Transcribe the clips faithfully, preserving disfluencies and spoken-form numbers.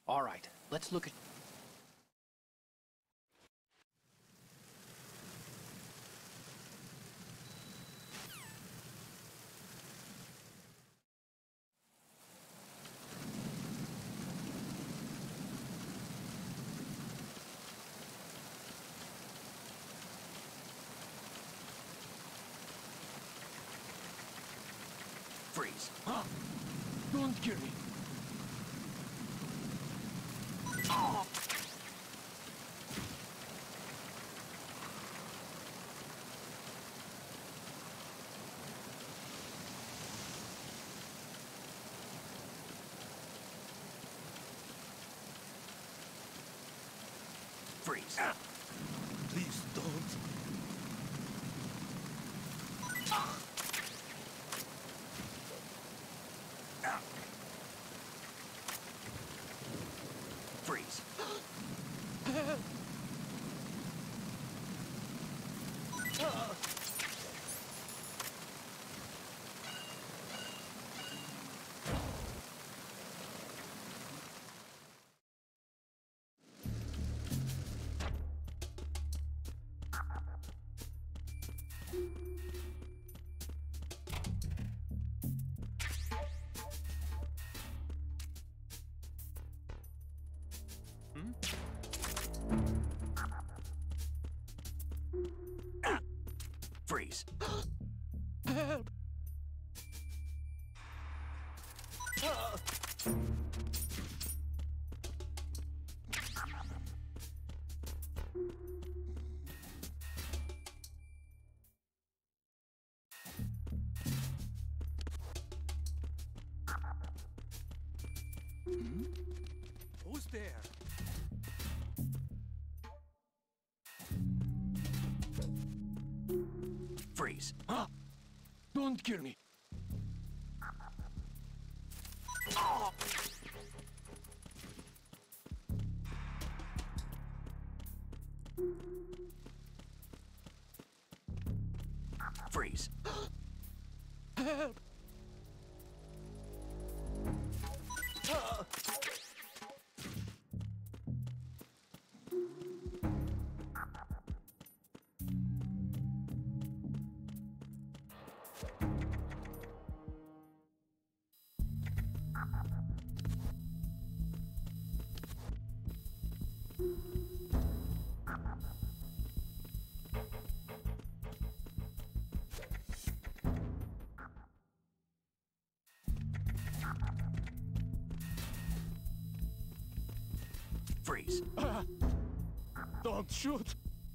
All right, let's look at... Freeze. Huh? Don't kill me. Oh. Freeze. Ah. Please don't. Ah. Ah. Freeze. Ah. Hmm? Ah. Freeze. Help! Ah. Hmm? Who's there? Freeze. Huh? Don't kill me. Oh. Freeze. Help! Ah. Freeze. Ah. Don't shoot.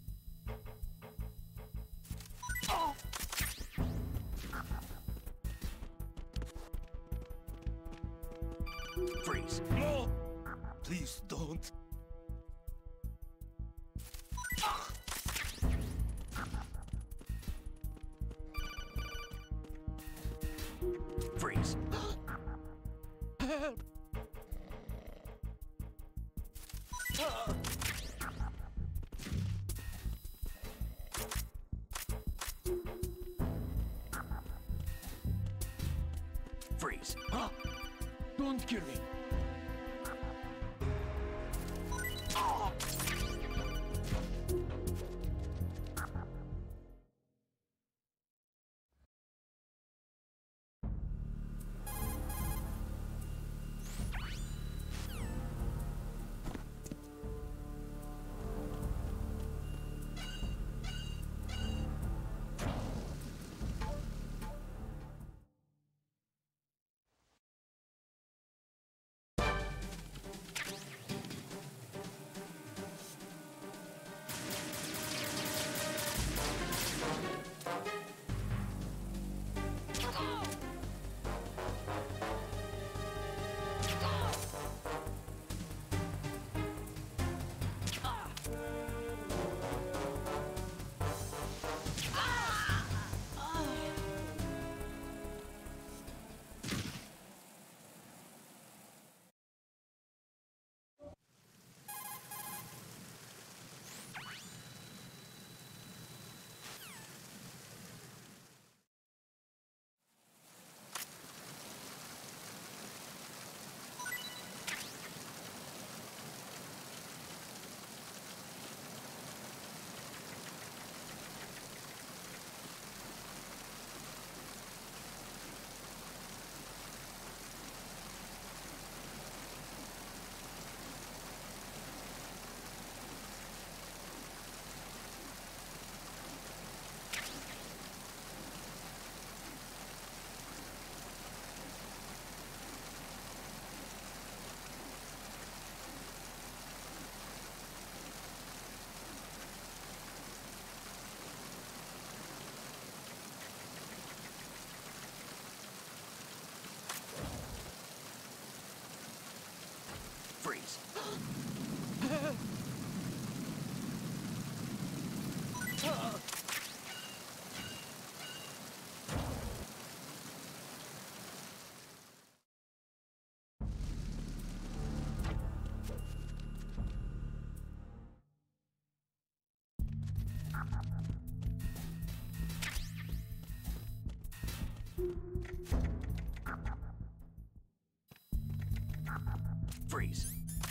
Oh. Freeze. No! Please don't. Freeze. Help! Ah. Freeze. Huh? Don't kill me. Freeze. Freeze.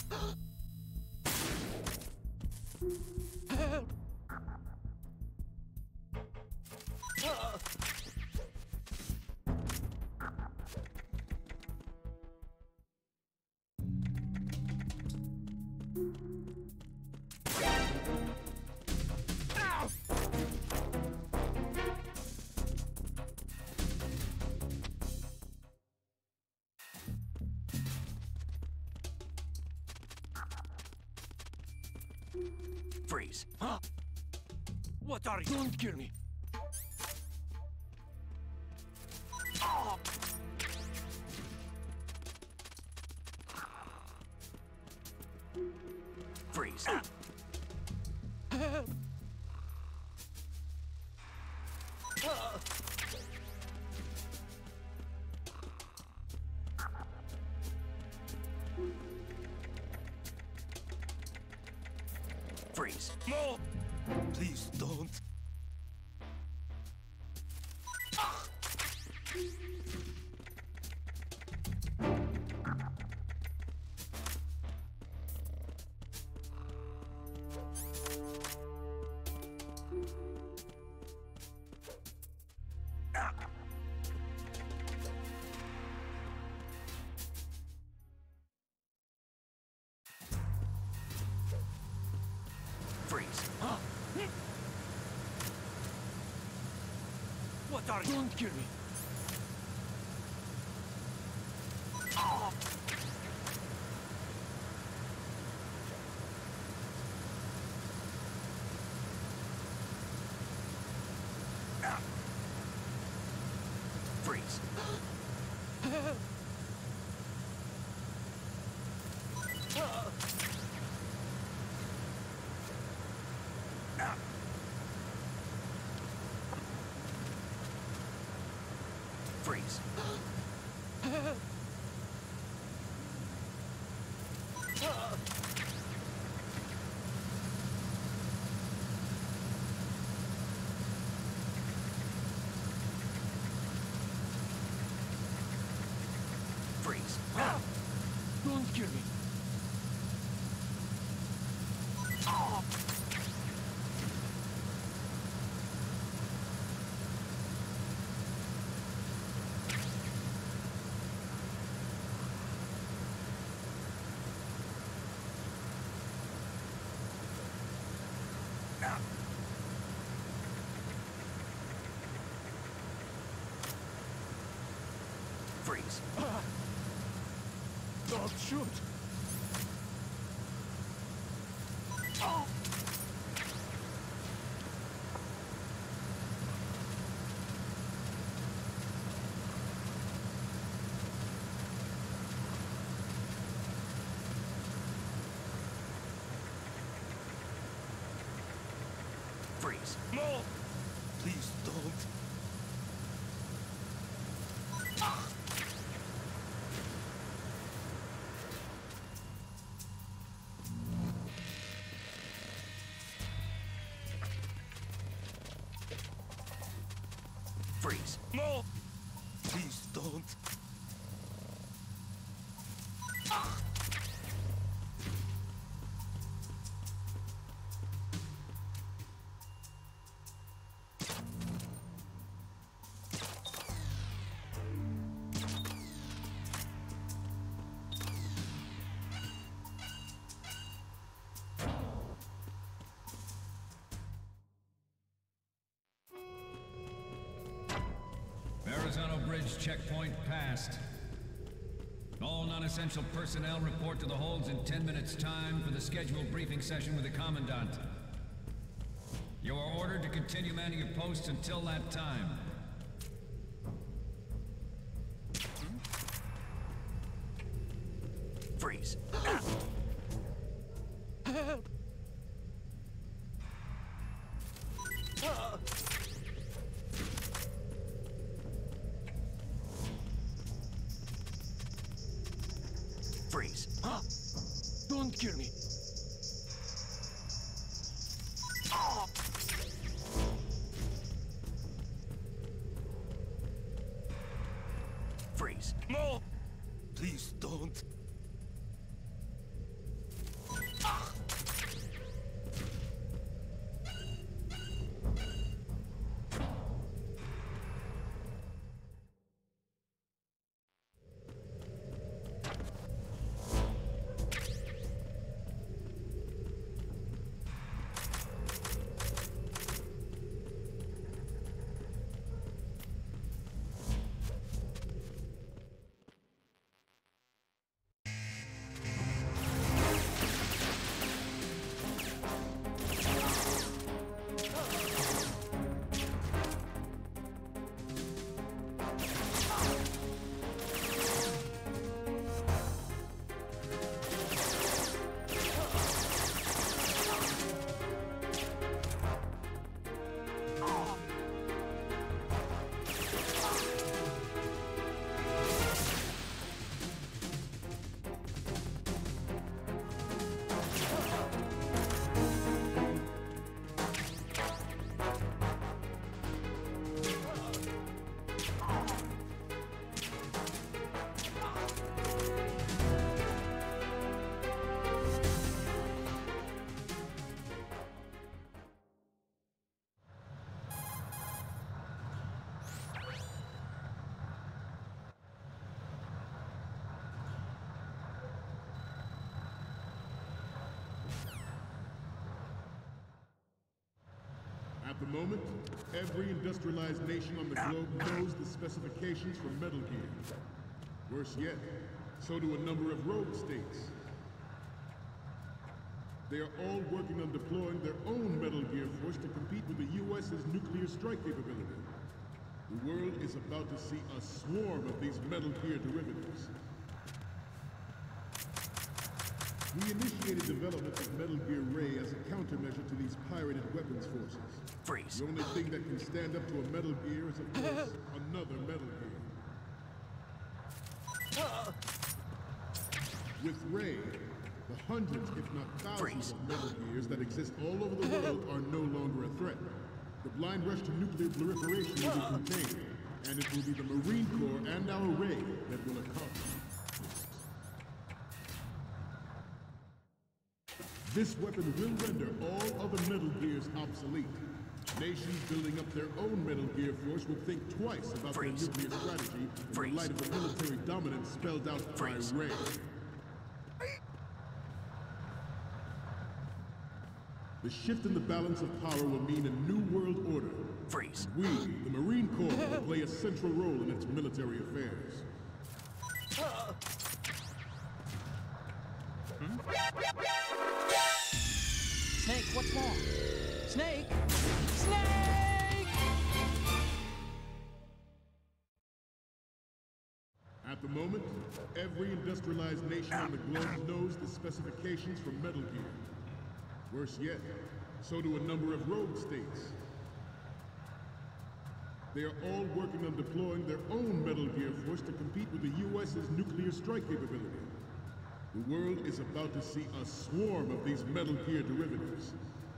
Freeze. Huh? What are you? Don't kill me. Oh. Freeze. Help. Freeze. No! Please don't. Freeze. Huh? What are you? Don't kill me. Oh. Freeze. Help. Freeze. Help. Freeze. Don't kill me. Oh. Freeze. Don't shoot. Oh. Freeze. No! Please don't. Freeze. No! Please don't. Arizona Bridge checkpoint passed. All non-essential personnel report to the holds in ten minutes' time for the scheduled briefing session with the Commandant. You are ordered to continue manning your posts until that time. Freeze. Help! Ah! Freeze. Huh? Don't kill me. Oh! Freeze. No! Please don't. At the moment, every industrialized nation on the globe knows the specifications for Metal Gear. Worse yet, so do a number of rogue states. They are all working on deploying their own Metal Gear force to compete with the U S's nuclear strike capability. The world is about to see a swarm of these Metal Gear derivatives. We initiated development of Metal Gear Ray as a countermeasure to these pirated weapons forces. Freeze. The only thing that can stand up to a Metal Gear is, of course, another Metal Gear. With Ray, the hundreds, if not thousands, Freeze. of Metal Gears that exist all over the world are no longer a threat. The blind rush to nuclear proliferation will be contained, and it will be the Marine Corps and our Ray that will accomplish. This weapon will render all other Metal Gears obsolete. Nations building up their own Metal Gear force will think twice about Freeze. their nuclear strategy in Freeze. the light of the military dominance spelled out Freeze. by Ray. The shift in the balance of power will mean a new world order. Freeze. We, the Marine Corps, will play a central role in its military affairs. Snake, what's wrong? Snake! Snake! At the moment, every industrialized nation on the globe knows the specifications for Metal Gear. Worse yet, so do a number of rogue states. They are all working on deploying their own Metal Gear force to compete with the U S's nuclear strike capability. The world is about to see a swarm of these Metal Gear derivatives.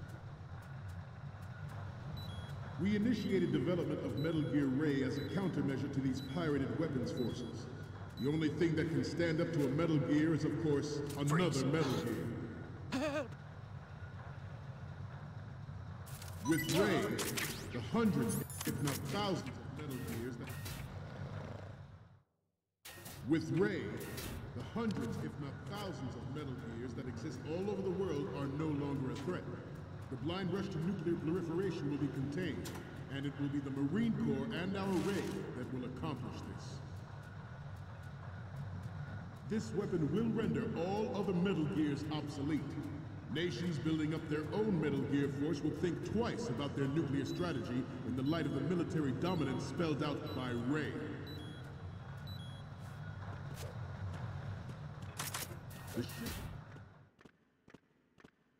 We initiated development of Metal Gear Ray as a countermeasure to these pirated weapons forces. The only thing that can stand up to a Metal Gear is, of course, another Freeze. Metal Gear. With Ray, the hundreds, if not thousands of Metal Gears that... With Ray, the hundreds, if not thousands of Metal Gears that exist all over the world are no longer a threat. The blind rush to nuclear proliferation will be contained, and it will be the Marine Corps and our Ray that will accomplish this. This weapon will render all other Metal Gears obsolete. Nations building up their own Metal Gear force will think twice about their nuclear strategy in the light of the military dominance spelled out by Ray. The ship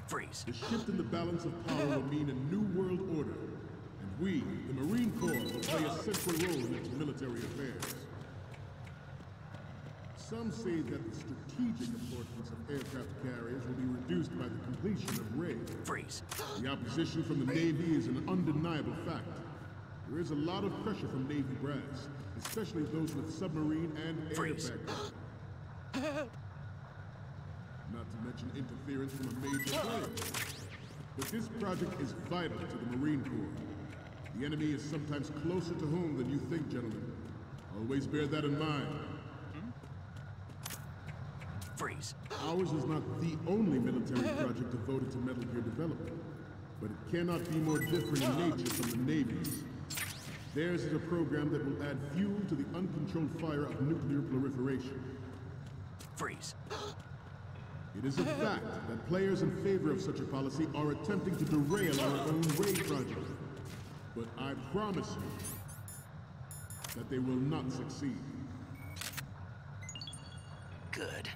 Freeze. The shift in the balance of power will mean a new world order, and we, the Marine Corps, will play a central role in its military affairs. Some say that the strategic importance of aircraft carriers will be reduced by the completion of Ray. Freeze. The opposition from the Navy is an undeniable fact. There is a lot of pressure from Navy brass, especially those with submarine and air Freeze. background. Not to mention interference from a major player. But this project is vital to the Marine Corps. The enemy is sometimes closer to home than you think, gentlemen. Always bear that in mind. Freeze. Ours is not the only military project devoted to Metal Gear development, but it cannot be more different in nature from the Navy's. Theirs is a program that will add fuel to the uncontrolled fire of nuclear proliferation. Freeze. It is a fact that players in favor of such a policy are attempting to derail our own Ray project. But I promise you that they will not succeed. Good.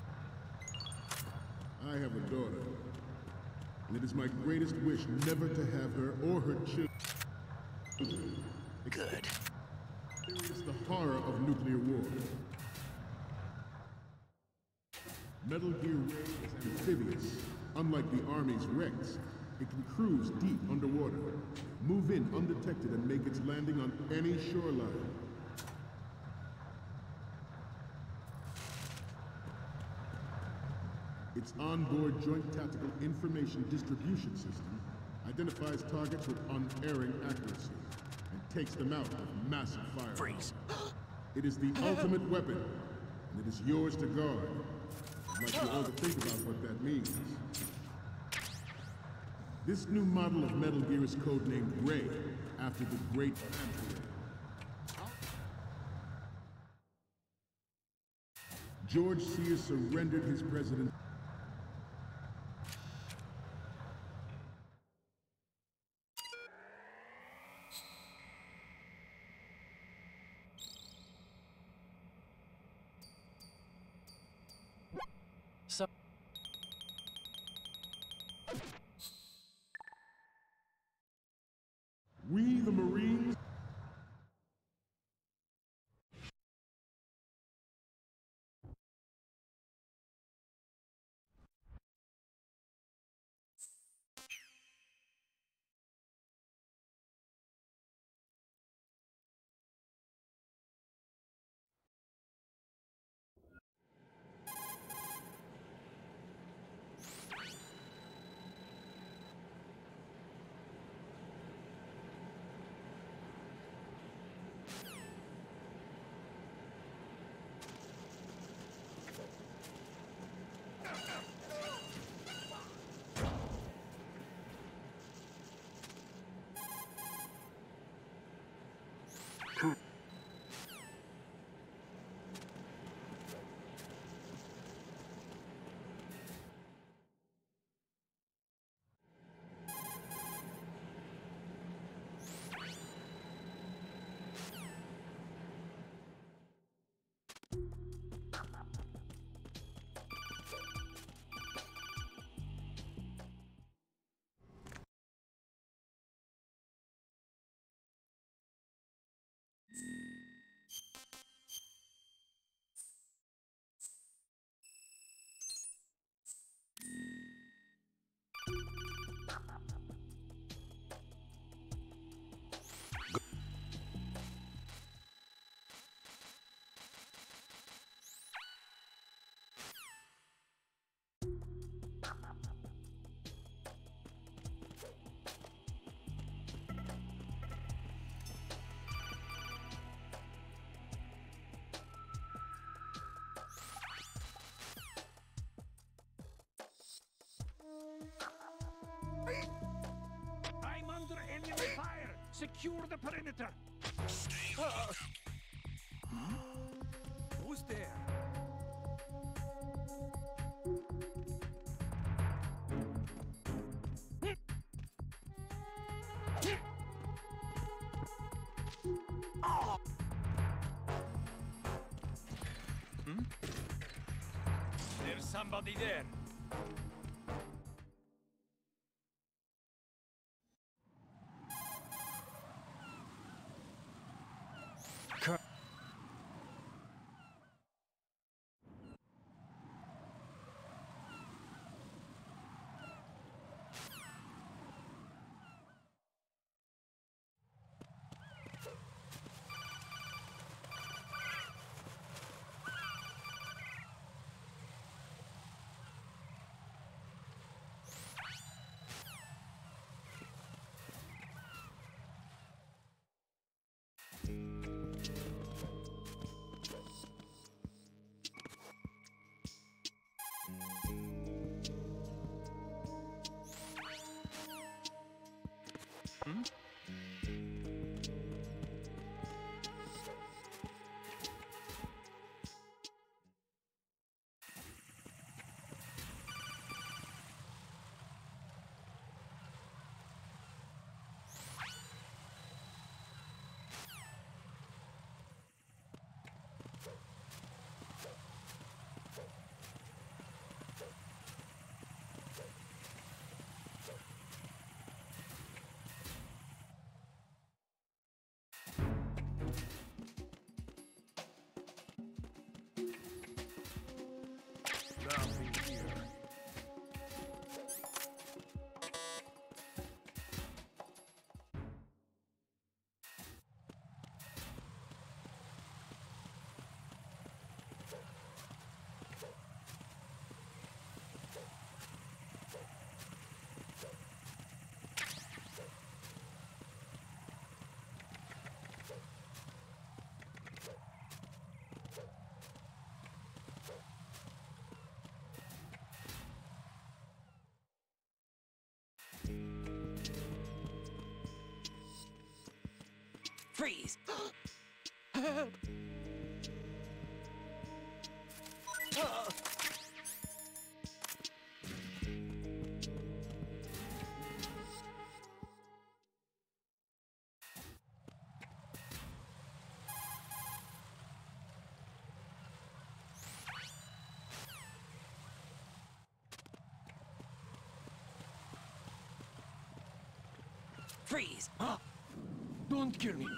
I have a daughter, and it is my greatest wish never to have her or her children Good. experience the horror of nuclear war. Metal Gear Ray is amphibious. Unlike the Army's Rex, it can cruise deep underwater, move in undetected, and make its landing on any shoreline. Its onboard Joint Tactical Information Distribution System identifies targets with unerring accuracy and takes them out with massive fire. Freeze. It is the ultimate weapon, and it is yours to guard. I'd like you all to think about what that means. This new model of Metal Gear is codenamed Ray, after the Great Emperor. George Sears surrendered his presidency. So We, the Marines, I'm under enemy fire. Secure the perimeter. Uh, Who's there? Oh. Hmm? There's somebody there. Nothing here. Freeze! Freeze! Don't kill me.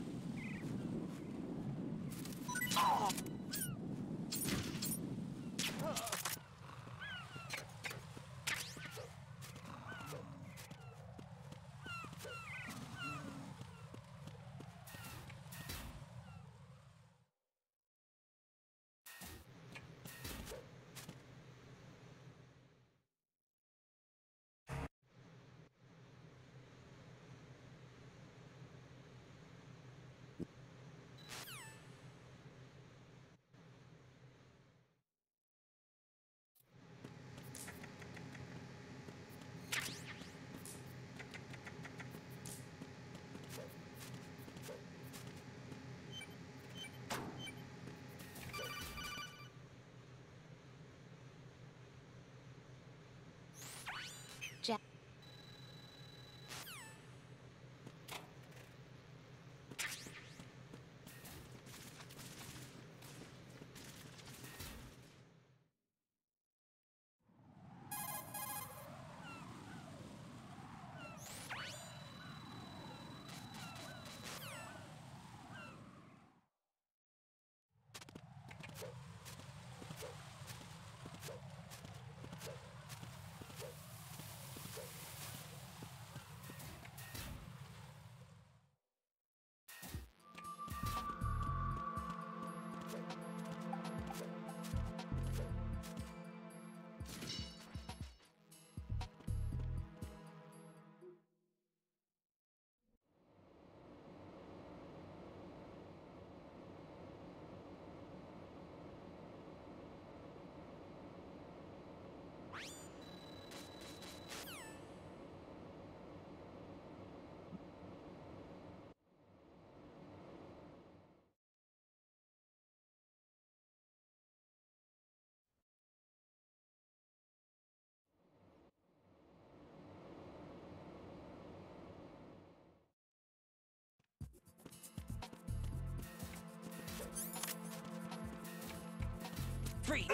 Freeze!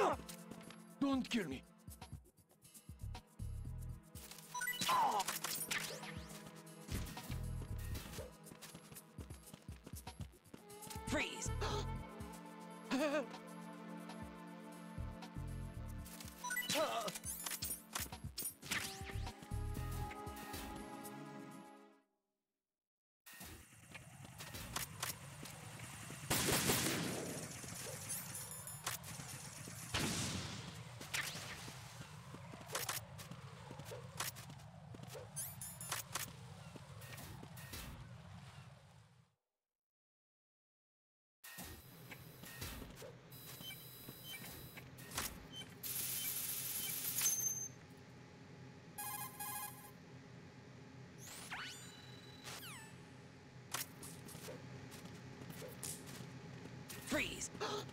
Don't kill me. Freeze! Freeze!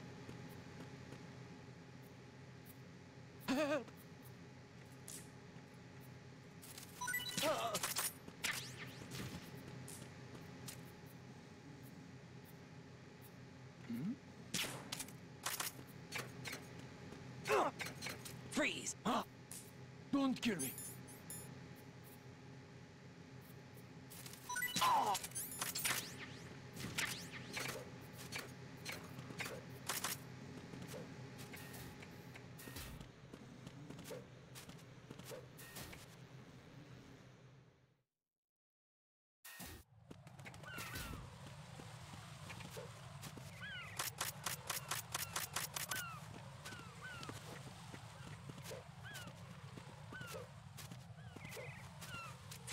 Freeze! Don't kill me.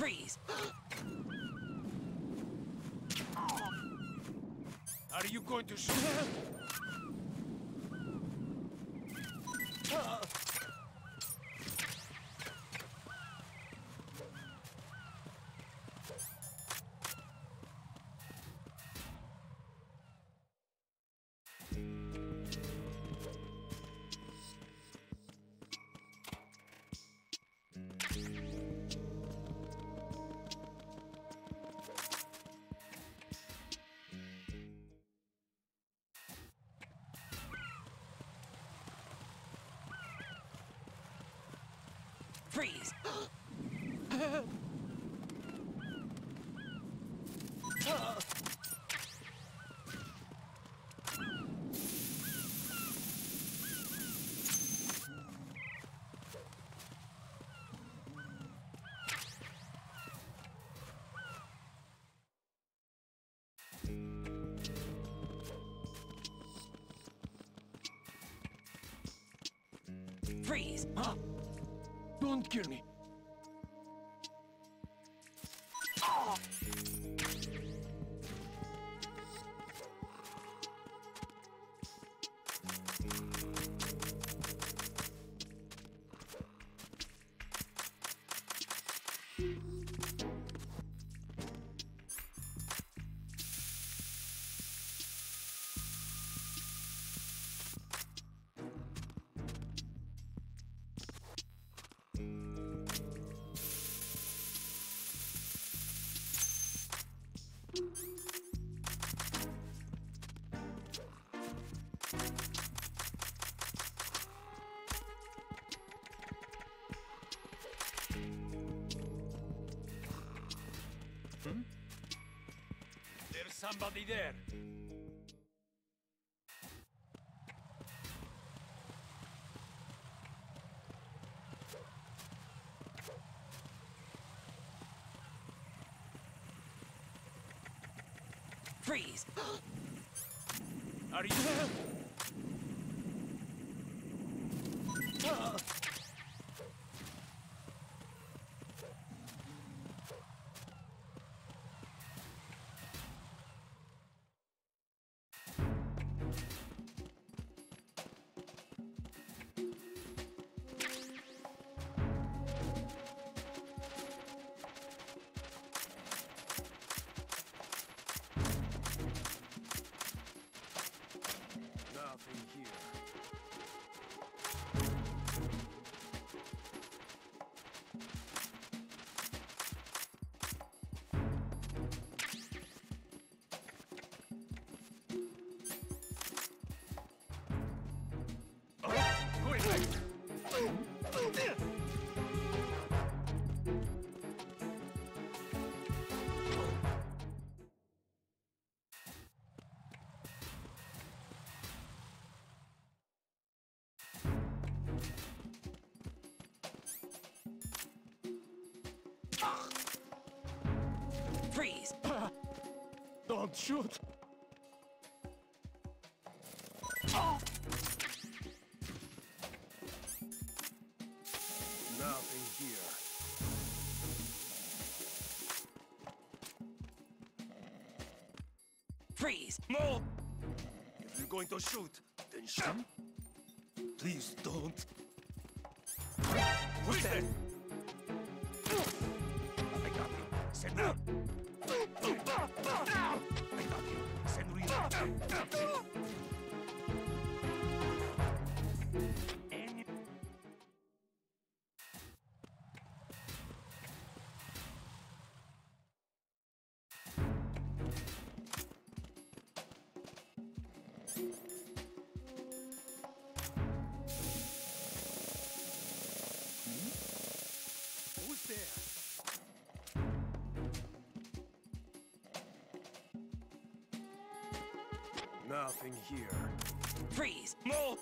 Freeze. Are you going to shoot? Freeze. Freeze. Don't kill me. There's somebody there. Freeze. Are you? Nothing here. Oh, quick! Freeze. Don't shoot. Nothing here. Freeze. No! If you're going to shoot, then shoot. Please don't. Who's that? I got him. Send him. I got him. Send him. And who's there? Nothing here. Freeze. No!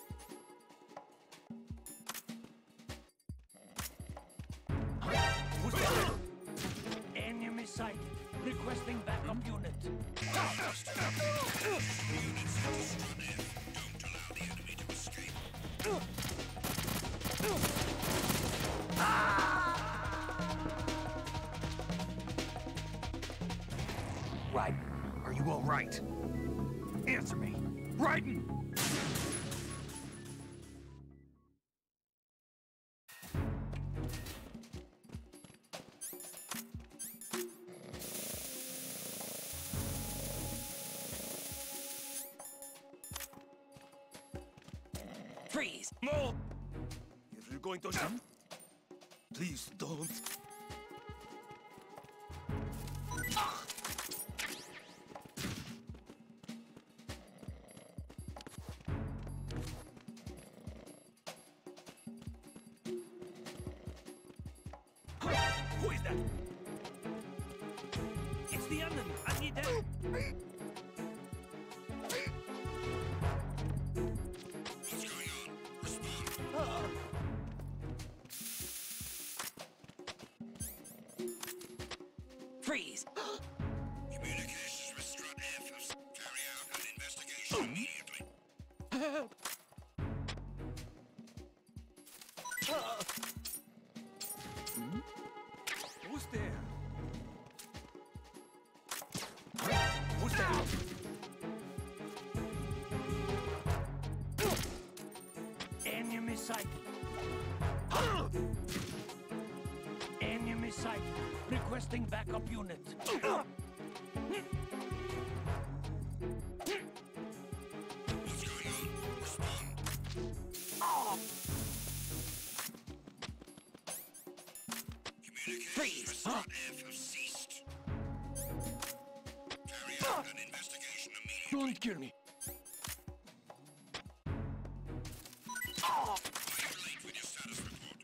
Who's there? Enemy sighted. Requesting backup unit. Right. Are you all right? Answer me. Raiden! Freeze! No! If you're going to jump, please don't. Who is that? It's the enemy. I need help. What's going on? Respond. Freeze! Communications with Strut F. Carry out an investigation immediately. Who's there? Who's there? Enemy sighted. Enemy sighted. Requesting backup unit. What's going on? Respond. Freeze! F have ceased. Carry out an investigation immediately. Don't kill me. Are you late with your status report?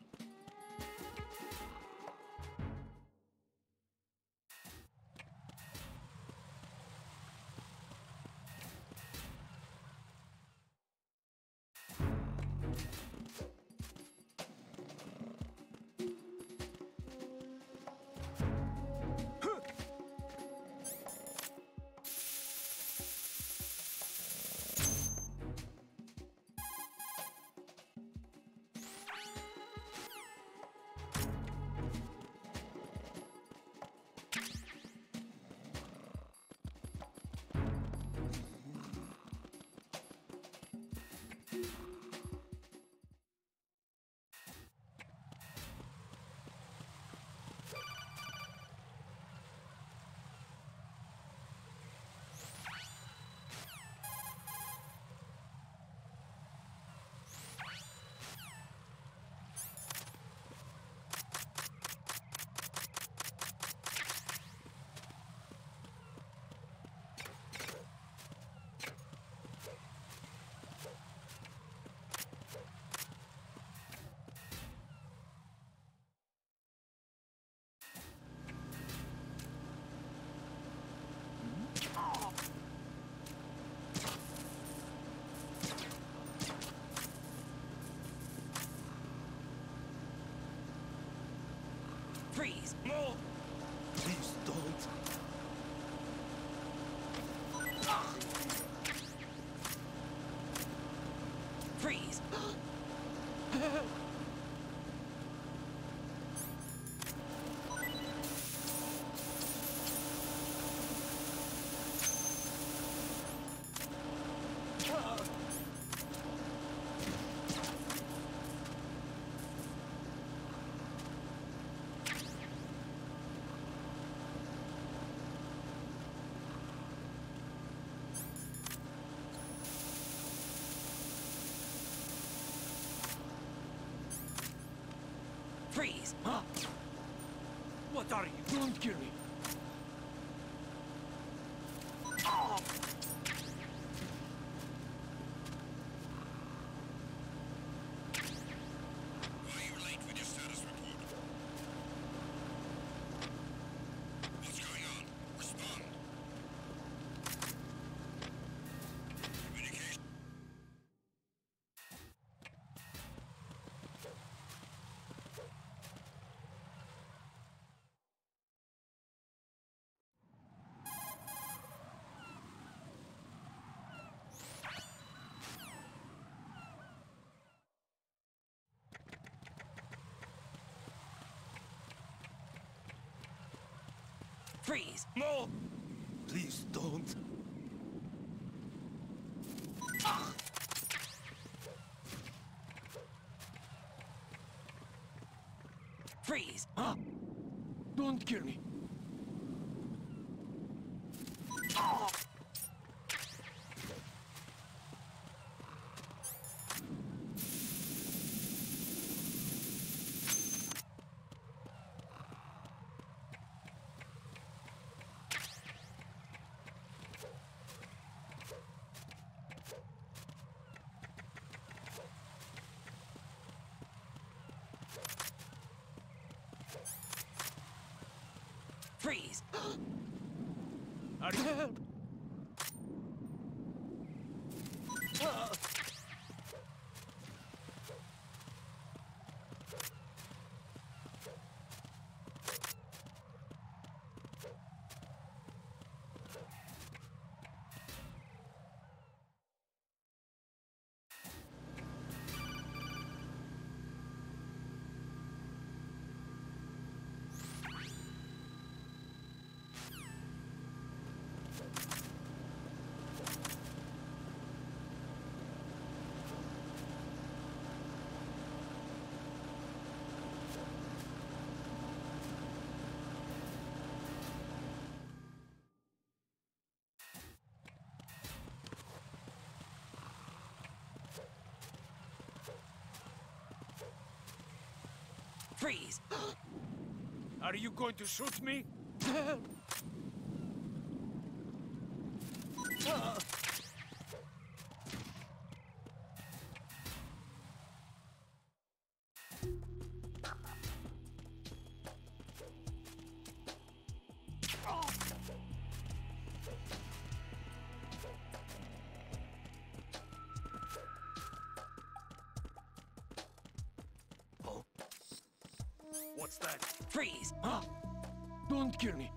Freeze! No! Please don't. Freeze! Freeze! Huh? What are you? Don't kill me. Why are you late with your status report? What's going on? Respond. Communication. Freeze! No! Please don't. Freeze. Huh? Don't kill me. Freeze. Are you help? Freeze. Are you going to shoot me? What's that? Freeze. Huh? Don't kill me.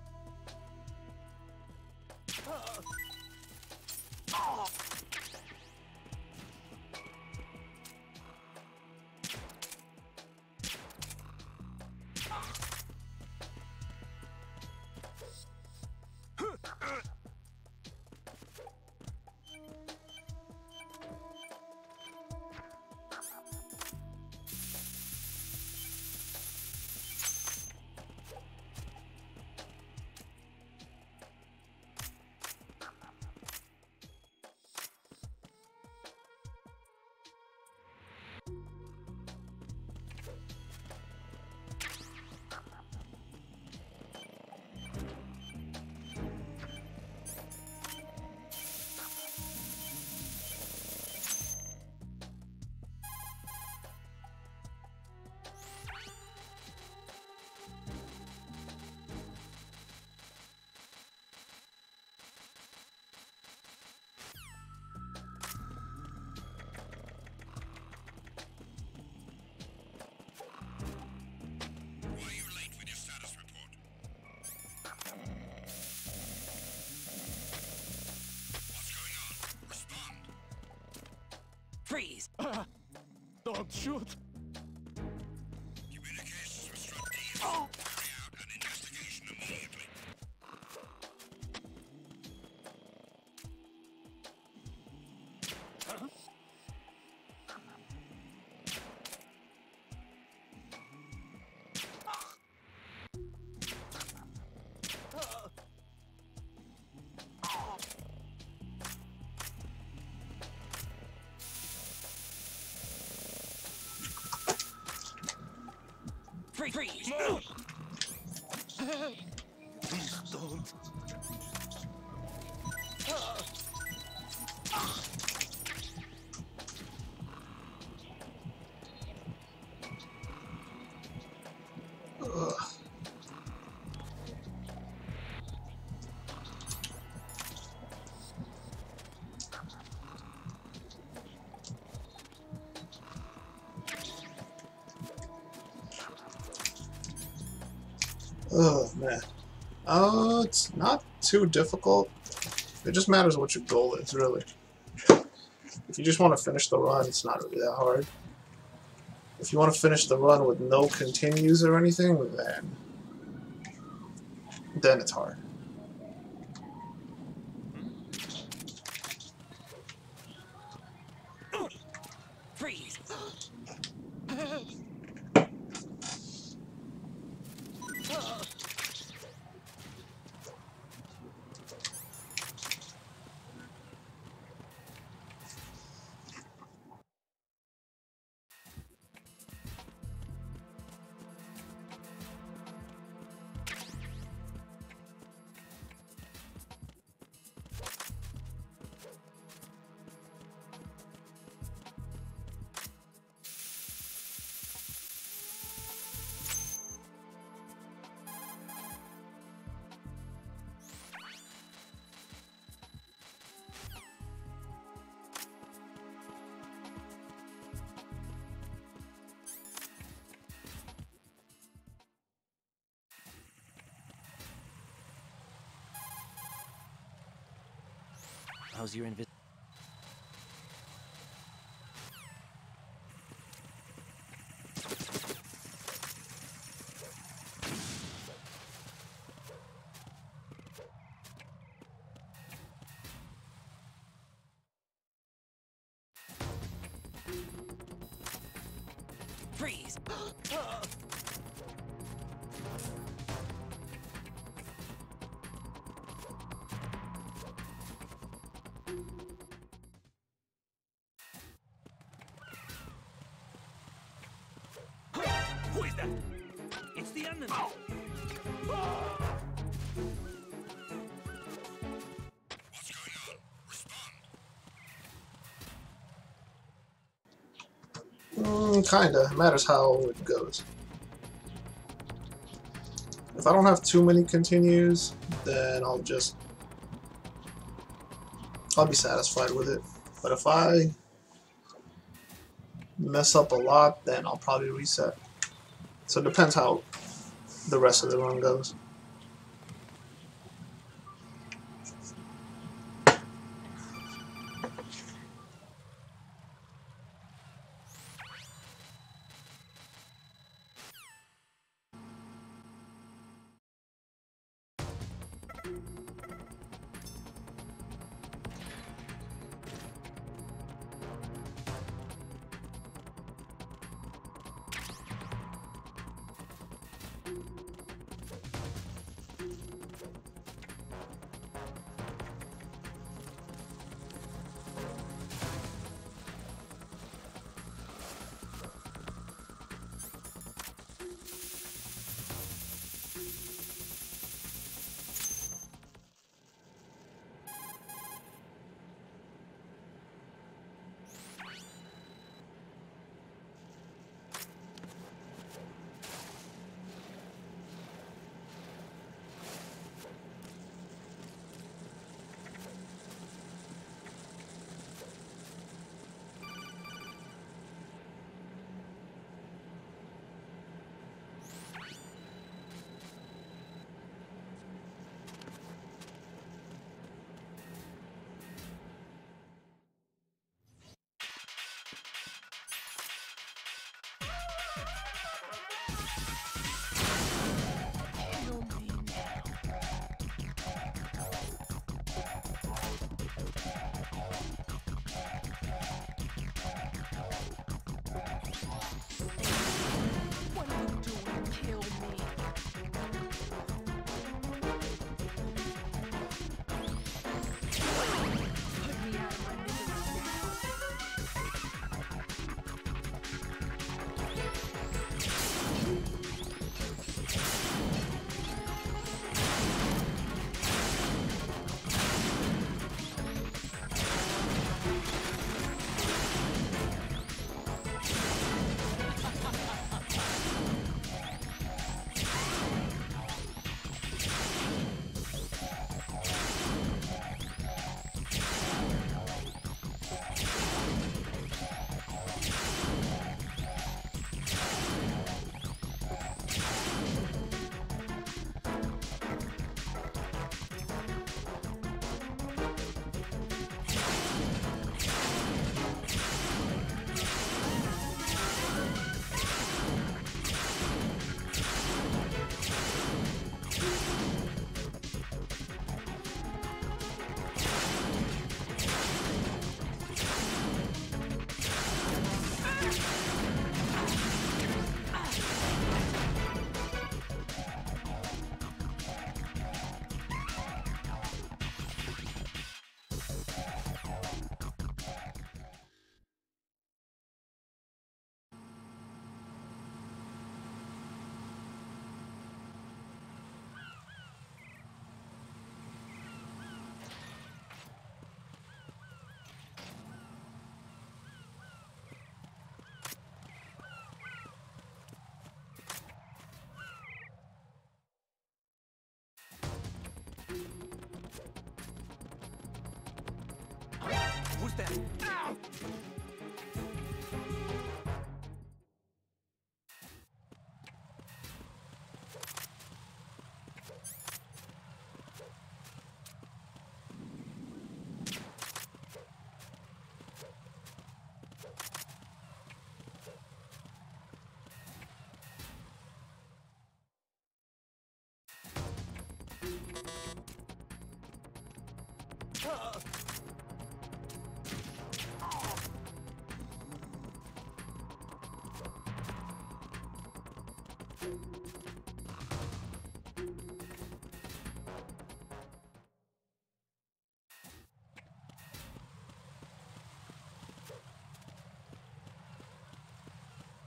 Freeze. Ah, don't shoot. Communications with Strut D is carry out an investigation immediately. Huh? Freeze. Freeze. Move! Please don't. Oh man. Uh, it's not too difficult. It just matters what your goal is, really. If you just want to finish the run, it's not really that hard. If you want to finish the run with no continues or anything, then then it's hard. How's your invis? Freeze! Who is that? It's the enemy. What's going on? Respond. Mm, kinda. It matters how it goes. If I don't have too many continues, then I'll just... I'll be satisfied with it. But if I mess up a lot, then I'll probably reset. So it depends how the rest of the run goes.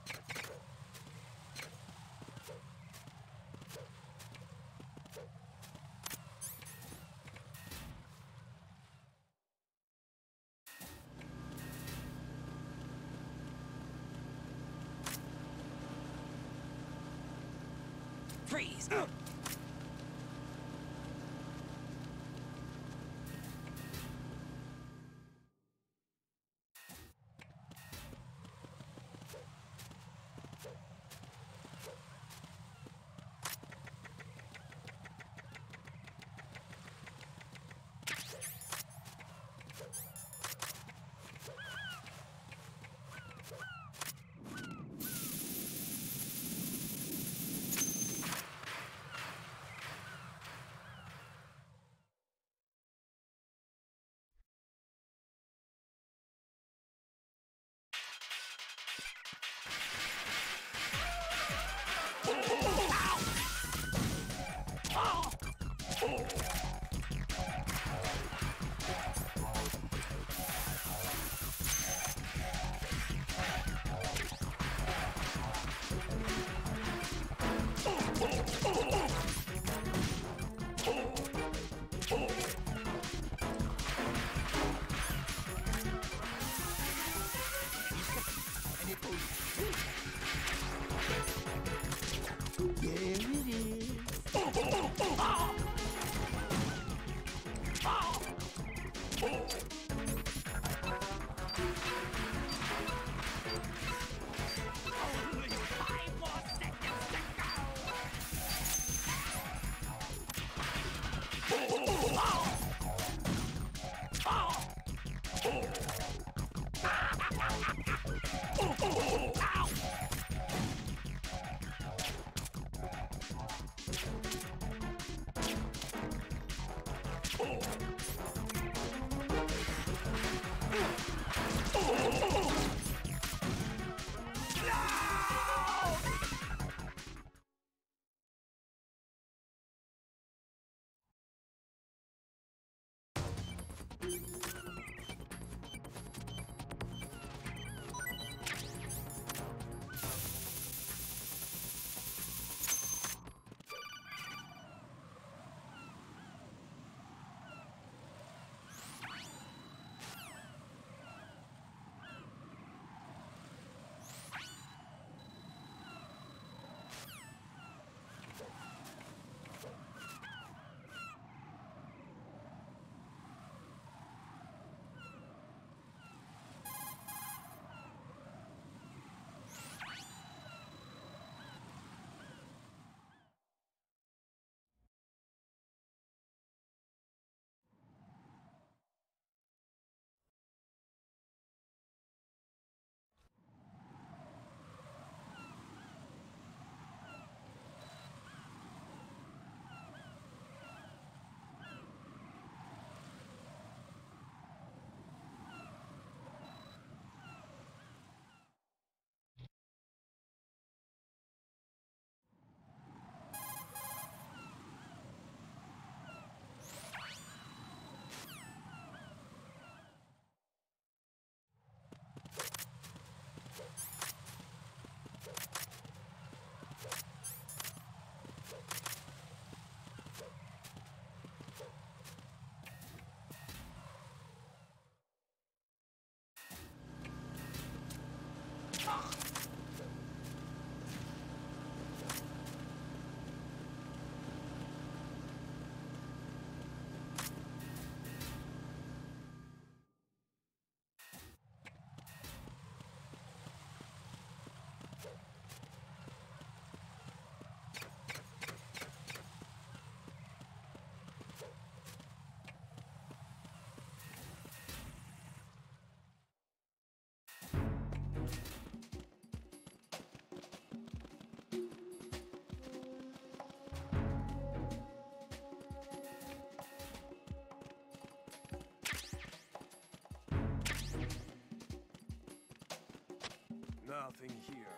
Freeze! Nothing here.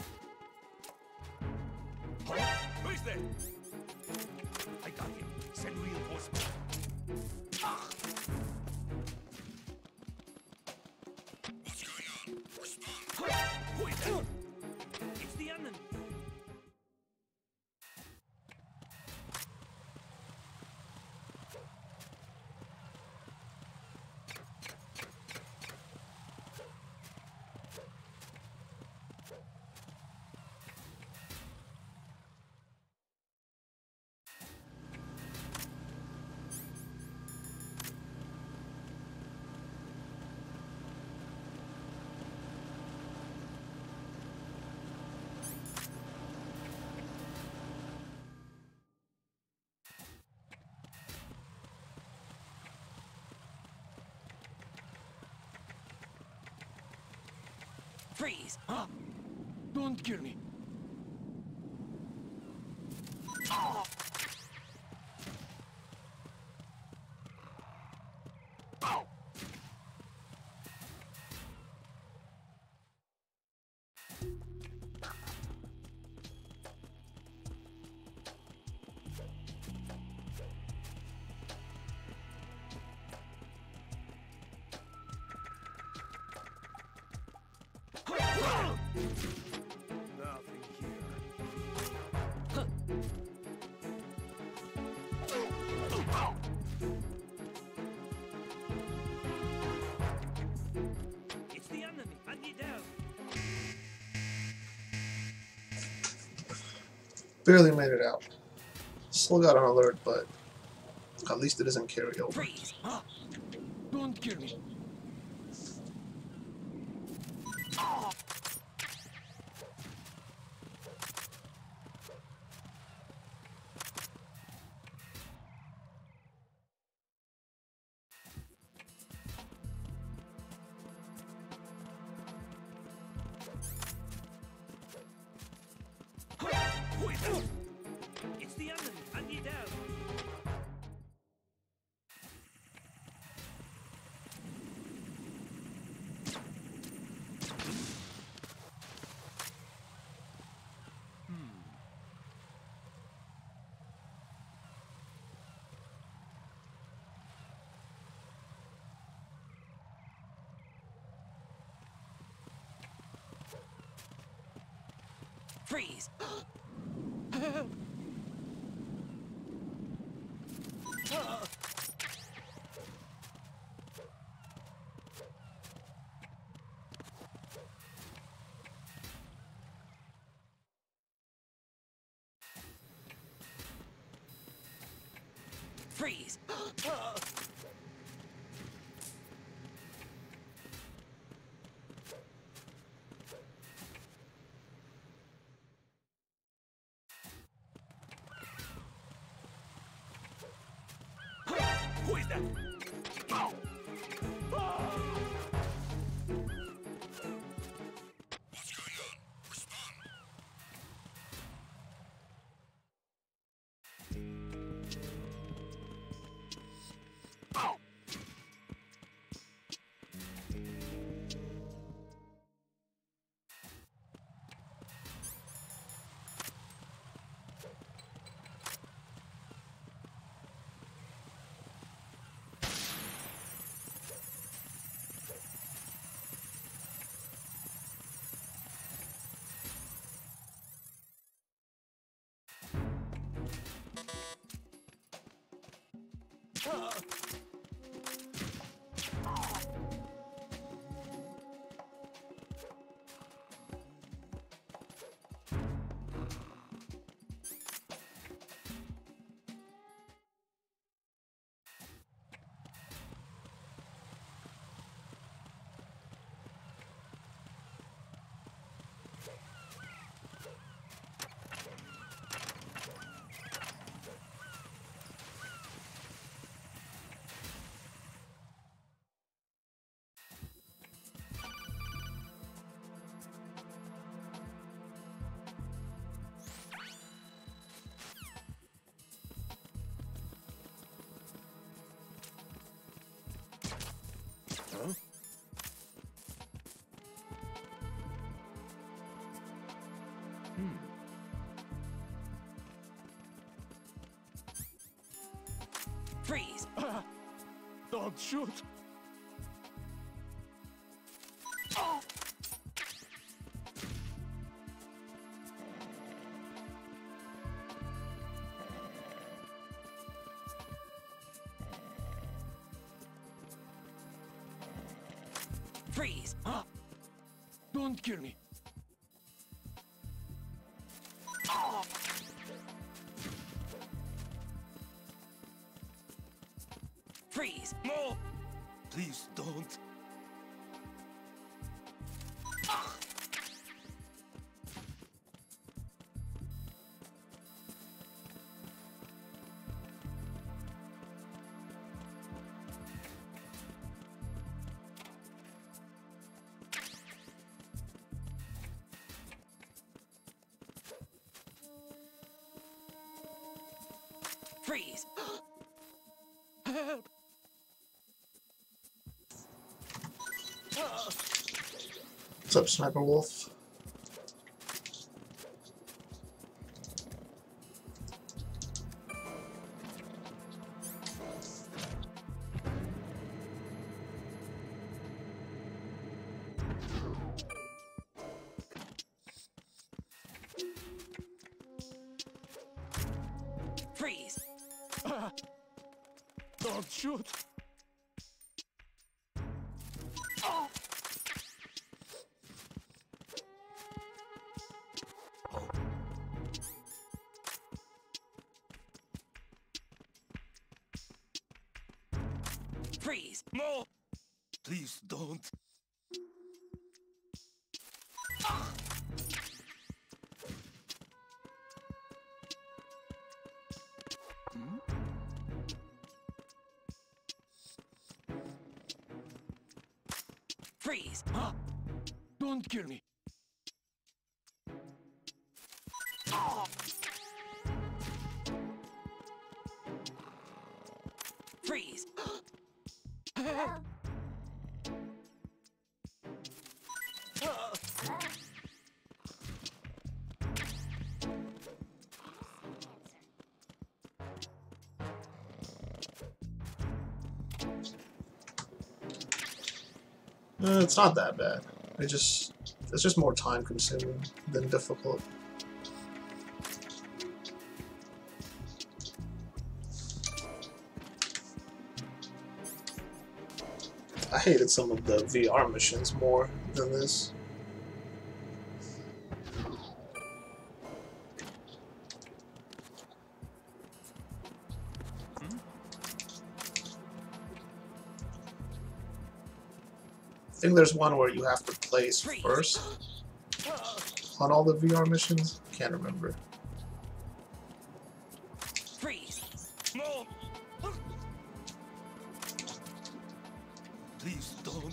Huh? Who is there? I got him. Send reinforcements. Ah! What's going on? Respond. Who is that? Freeze. Huh? Don't kill me. Nothing here. It's the enemy. I need help. Barely made it out. Still got an alert, but at least it doesn't carry over. Freeze. Huh? Don't kill me. Who is that? It's the enemy. I need help. Freeze. Freeze. Who is that? Ow! Ah! What's going on? Respond. Ow! Huh? Hmm. Freeze. Ah! Don't shoot. Freeze. Huh? Don't kill me. Freeze. No! Please don't. Freeze. Help! What's up, Sniper Wolf? Freeze. Ah. Don't shoot! Oh. Freeze. No! Please don't. Hmm? Freeze. Huh? Don't kill me. Freeze. Uh, it's not that bad. It just it's just more time consuming than difficult. I hated some of the V R missions more than this. I think there's one where you have to place first on all the V R missions. Can't remember. Freeze. No! Please don't.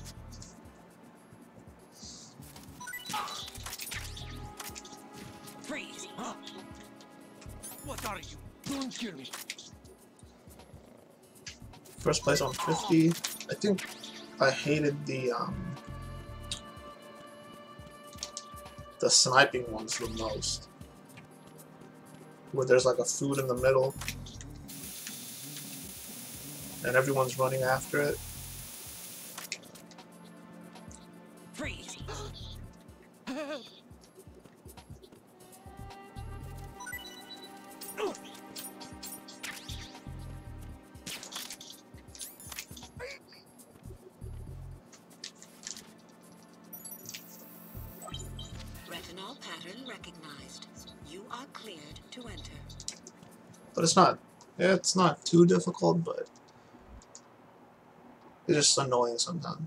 Freeze. Huh? What are you? Don't kill me. First place on fifty. I think I hated the um, the sniping ones the most, where there's like a food in the middle and everyone's running after it. Freeze. Retinol pattern recognized. You are cleared to enter. But it's not, yeah, it's not too difficult, but it's just annoying sometimes.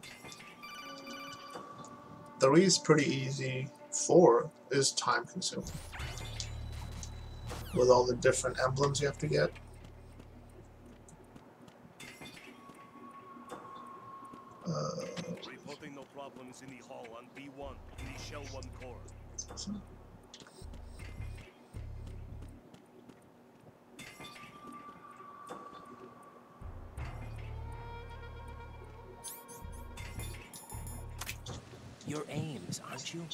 Three is pretty easy. Four is time consuming with all the different emblems you have to get. Uh, Reporting no problems in the hall on B one in the Shell one core. so- Your aims, aren't you?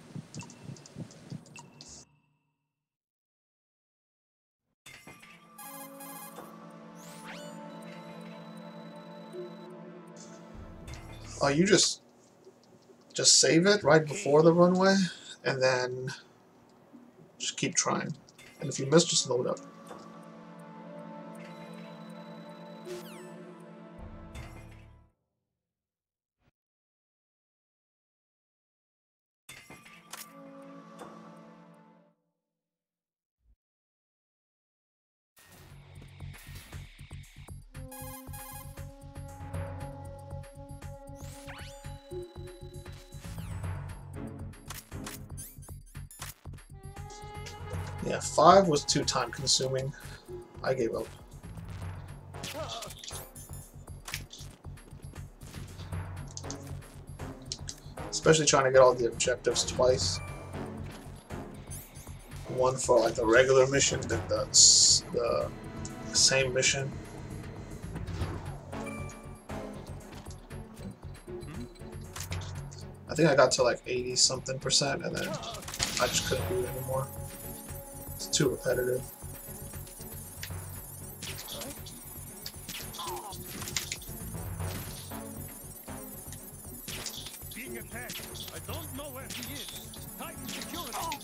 Oh, you just just save it right before the runway, and then just keep trying. And if you miss, just load up. Yeah, five was too time consuming. I gave up. Especially trying to get all the objectives twice. One for like the regular mission, then the, the same mission. I think I got to like eighty something percent and then I just couldn't do it anymore. It's too repetitive. Being attacked. I don't know where he is. Tighten security.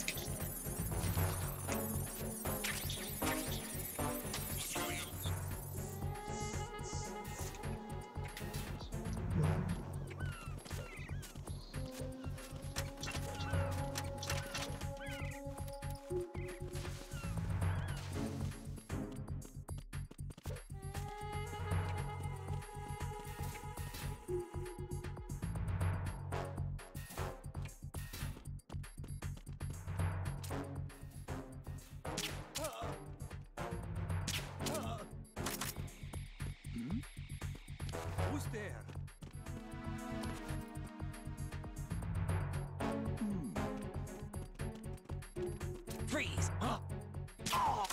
Who's there? Freeze! Huh? Oh.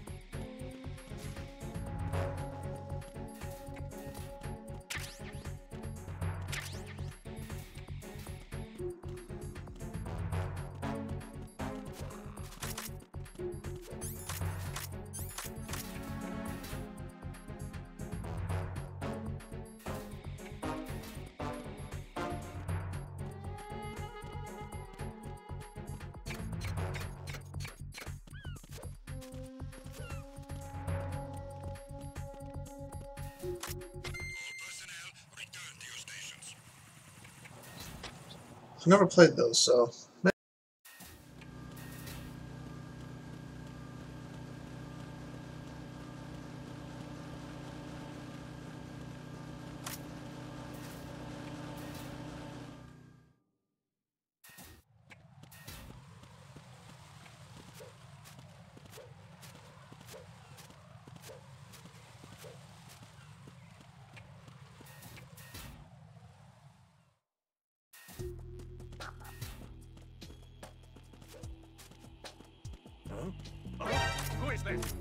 I've never played those, so. Who is that?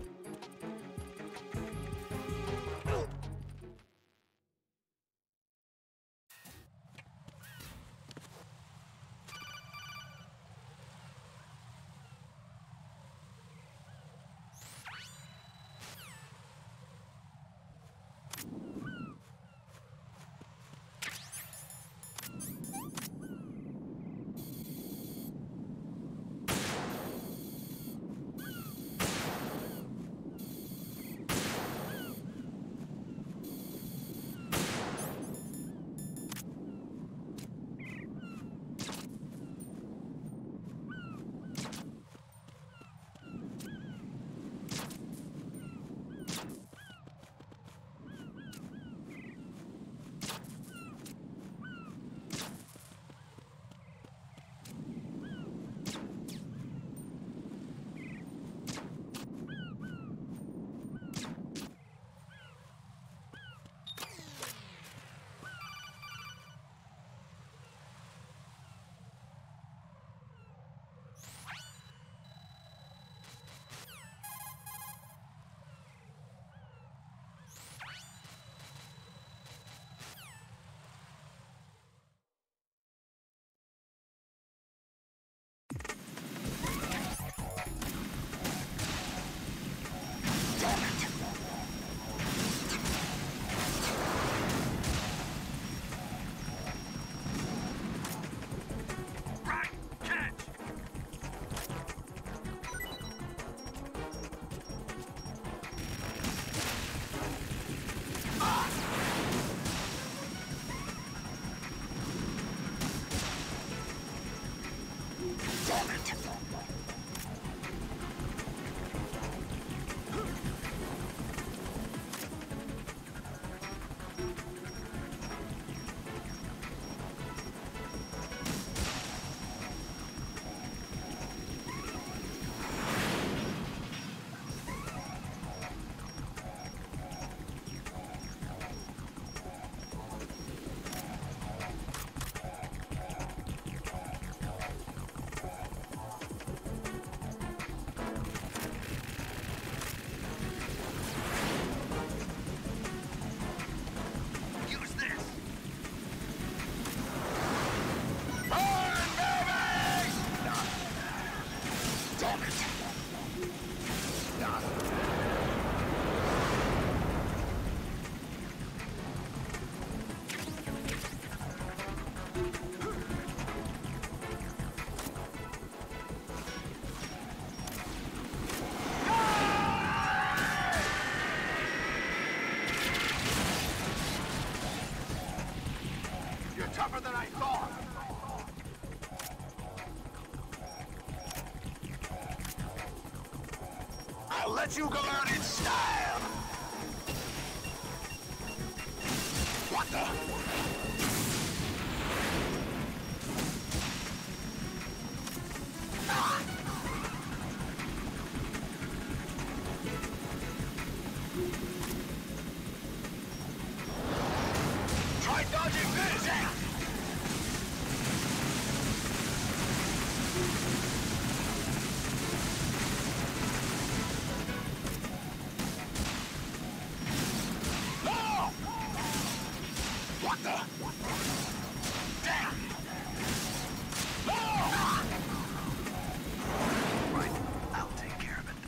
Damn it! You're tougher than I thought. I'll let you go out in style. What the? Ah! Try dodging this! No! What the? Damn! No! Right, I'll take care of it.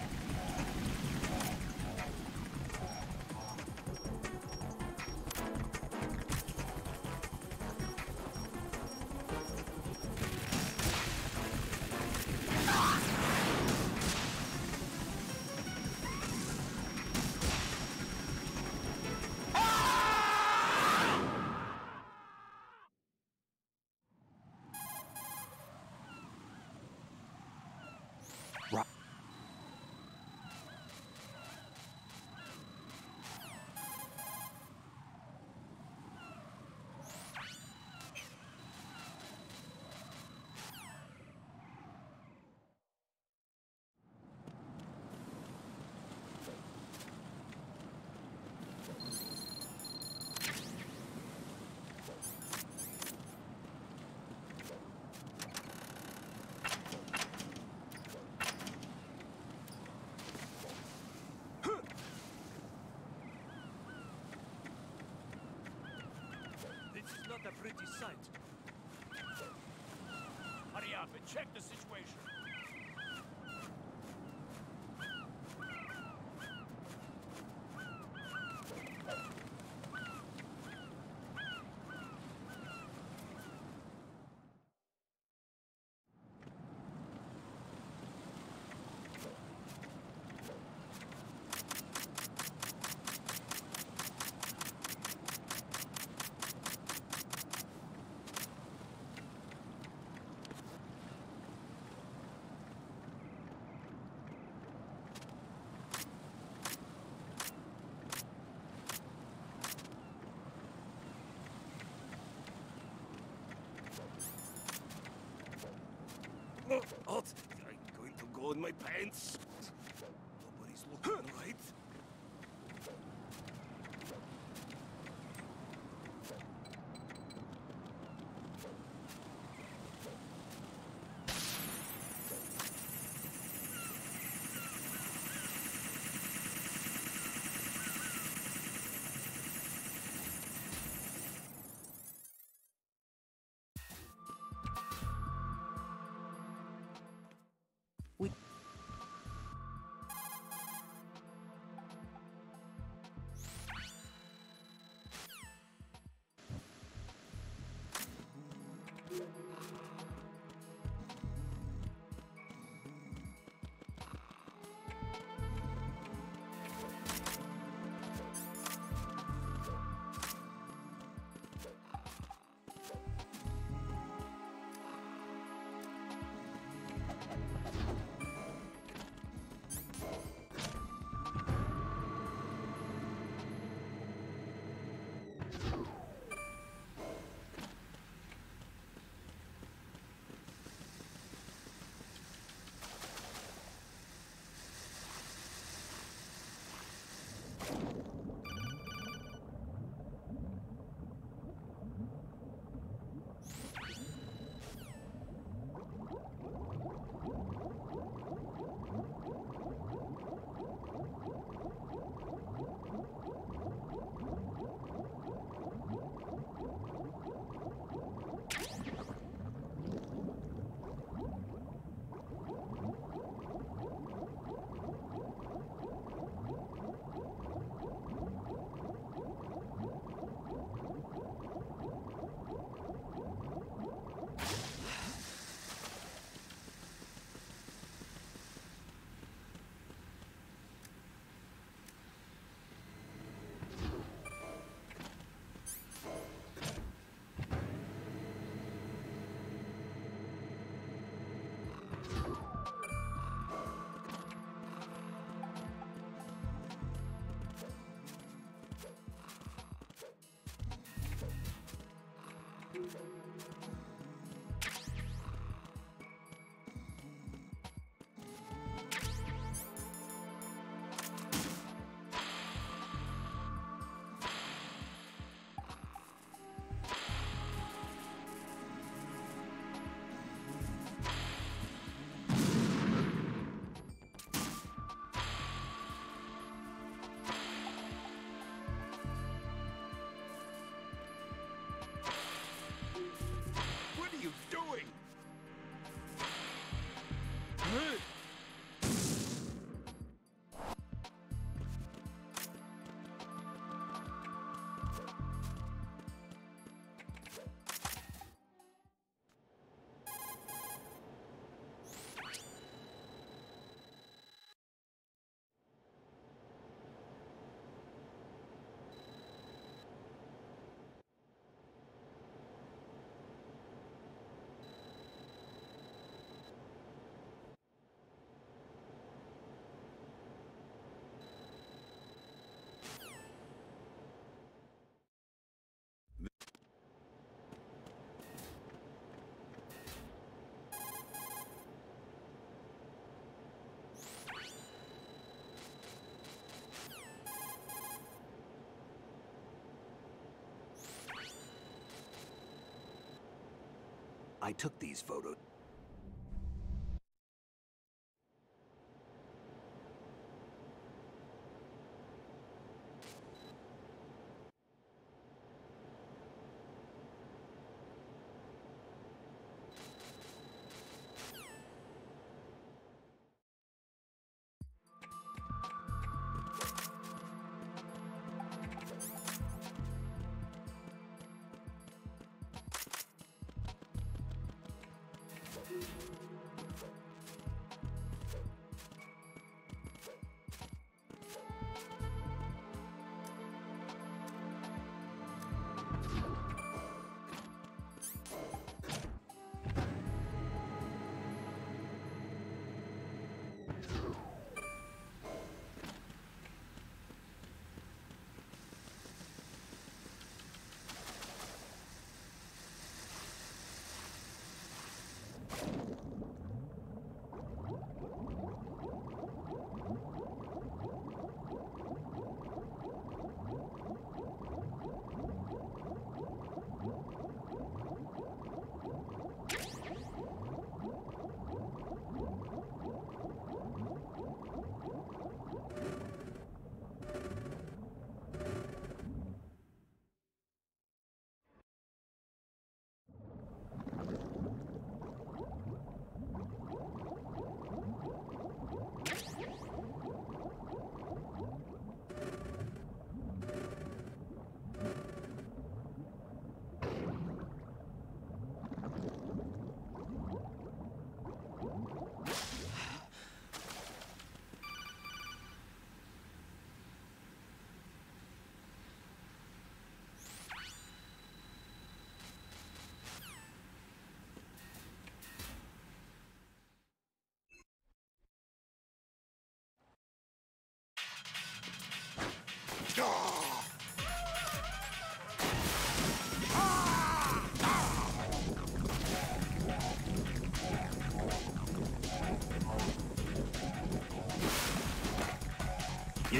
This is not a pretty sight. Hurry up and check the situation. Oh, oh, I'm going to go in my pants. Nobody's looking, right? I took these photos. Yeah.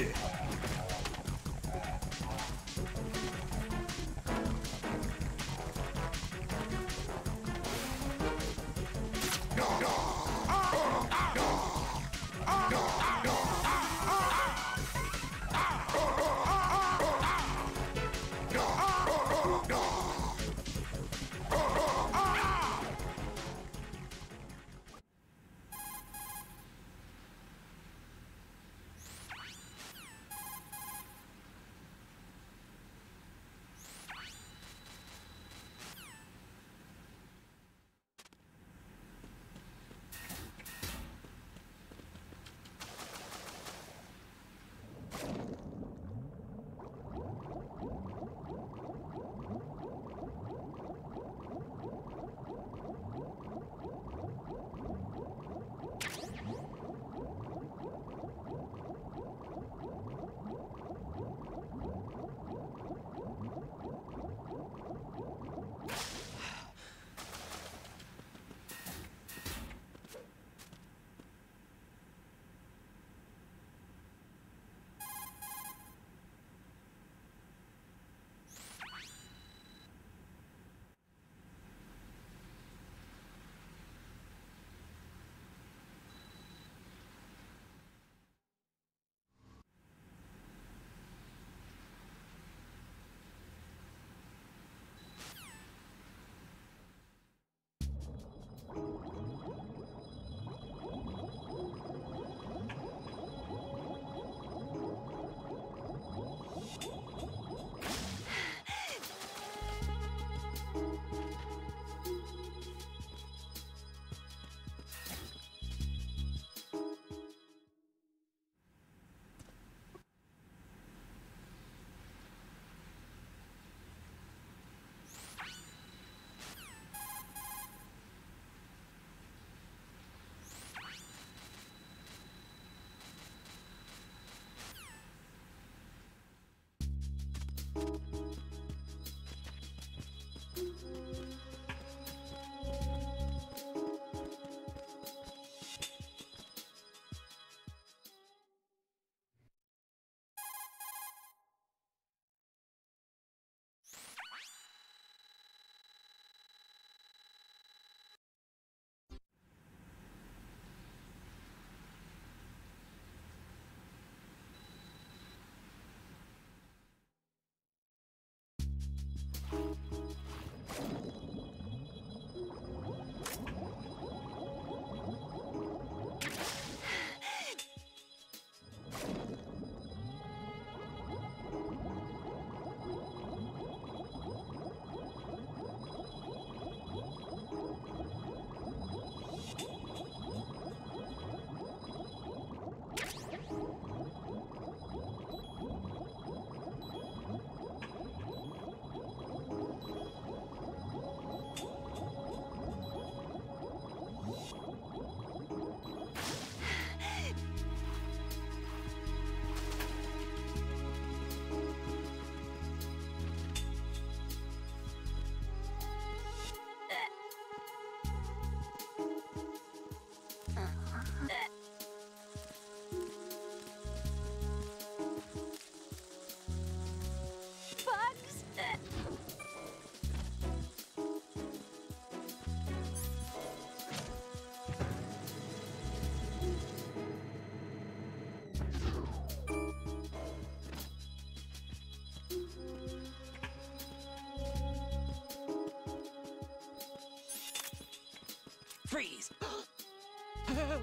Freeze! Help!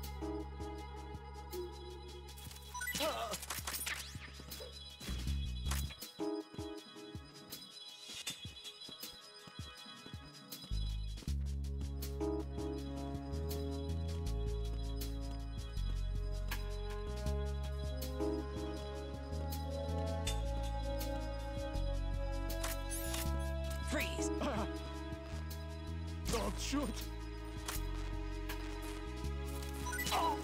Uh. Freeze! Ah. Don't shoot! Oh.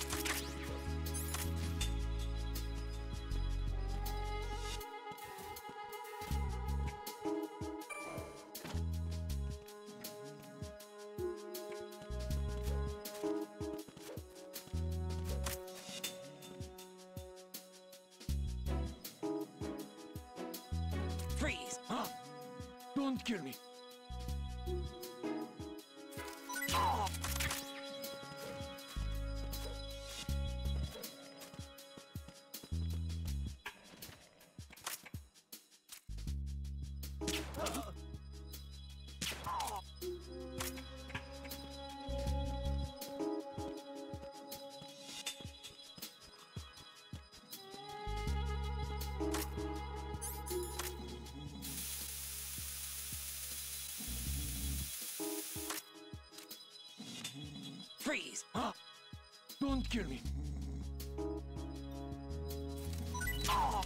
Freeze! Ah. Don't kill me! Oh. Freeze! Ah. Don't kill me! Oh.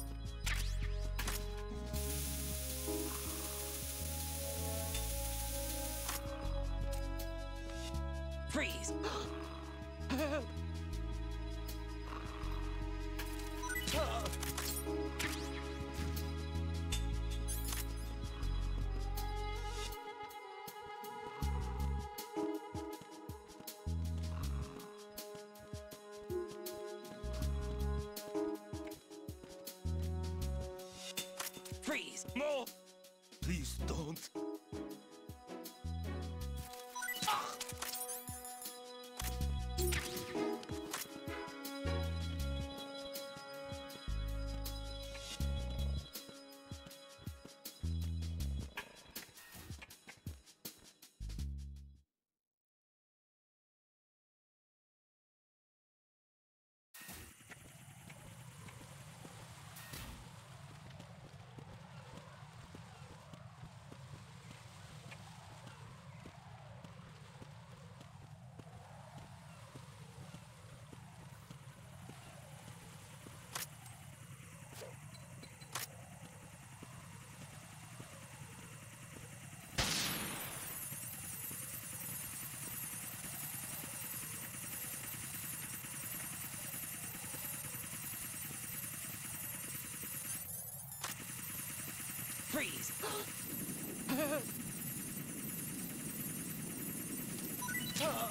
Freeze! Help! Ah. Freeze! No! Please don't. Ah. Freeze! Help! Ah.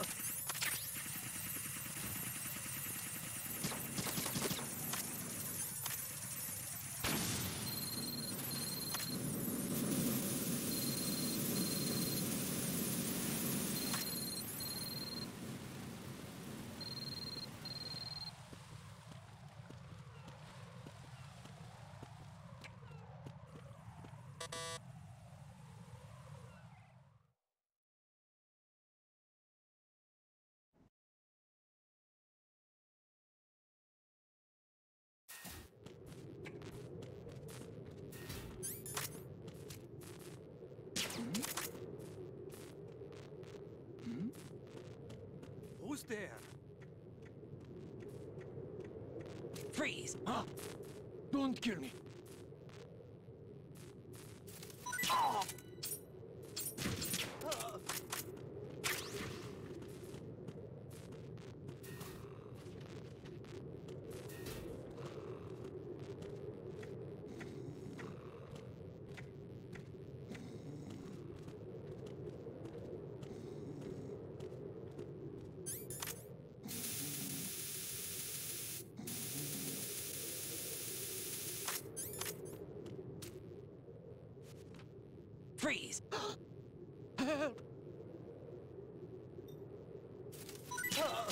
Who's there? Freeze! Ah. Don't kill me! Oh. Ah. Freeze! Help! Ah.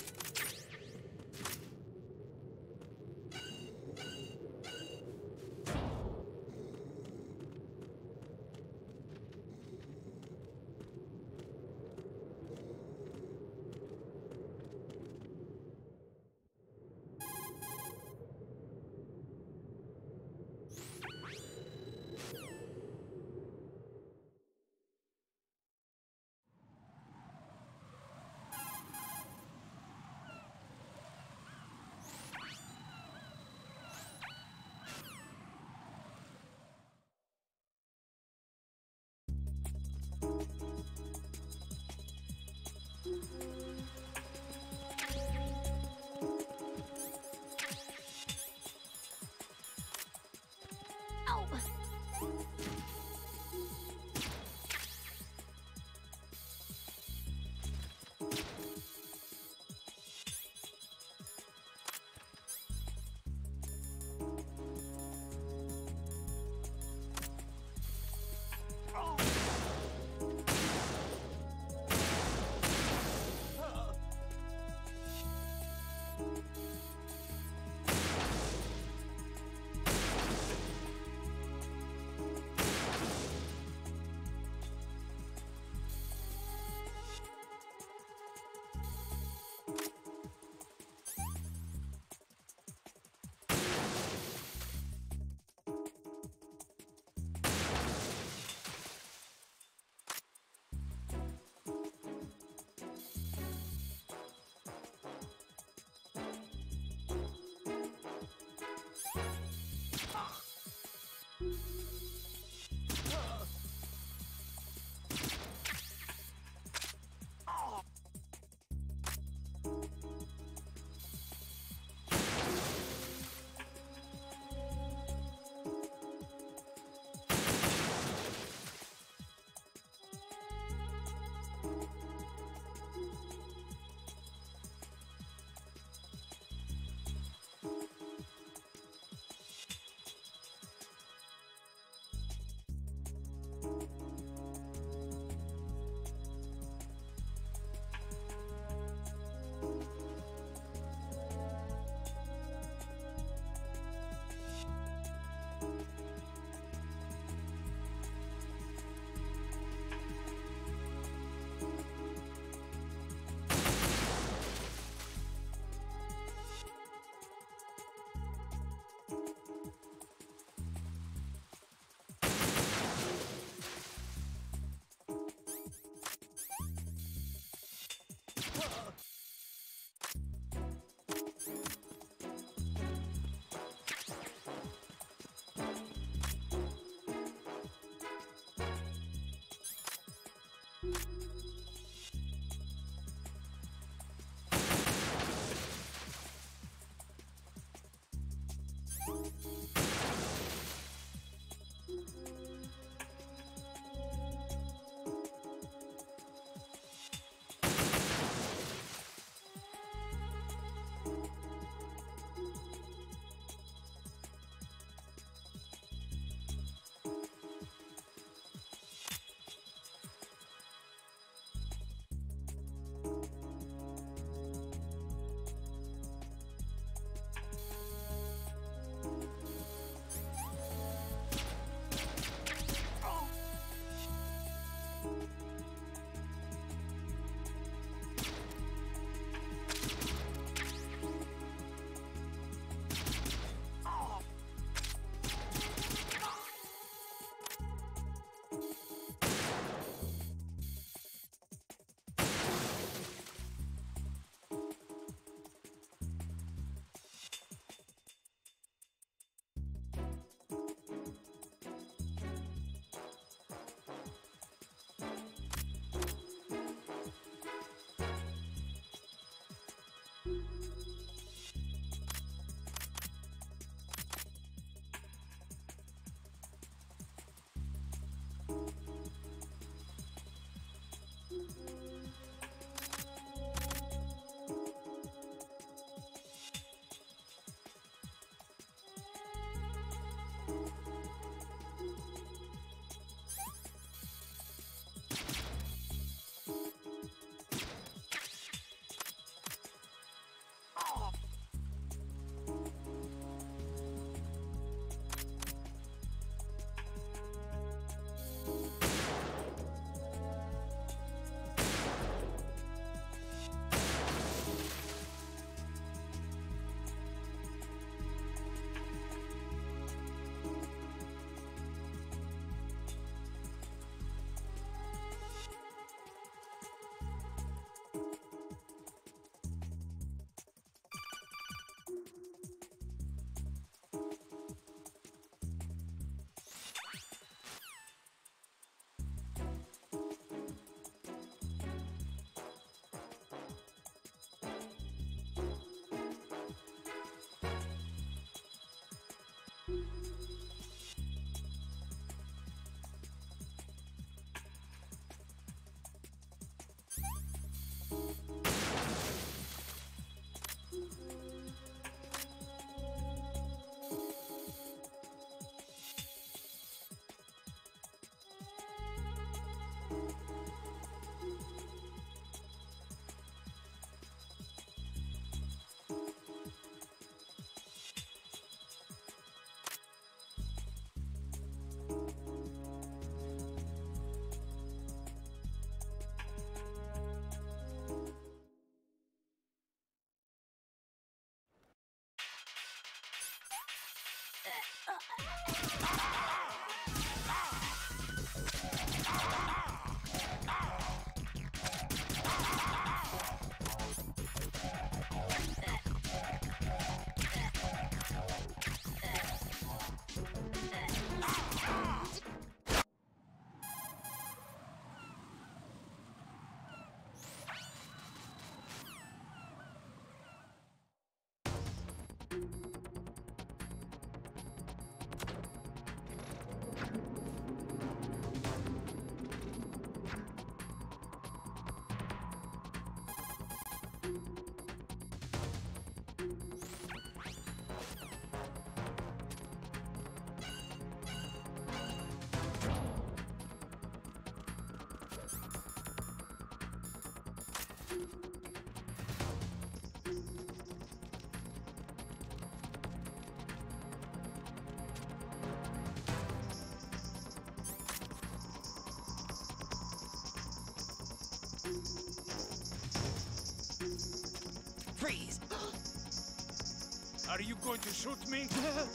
Are you going to shoot me?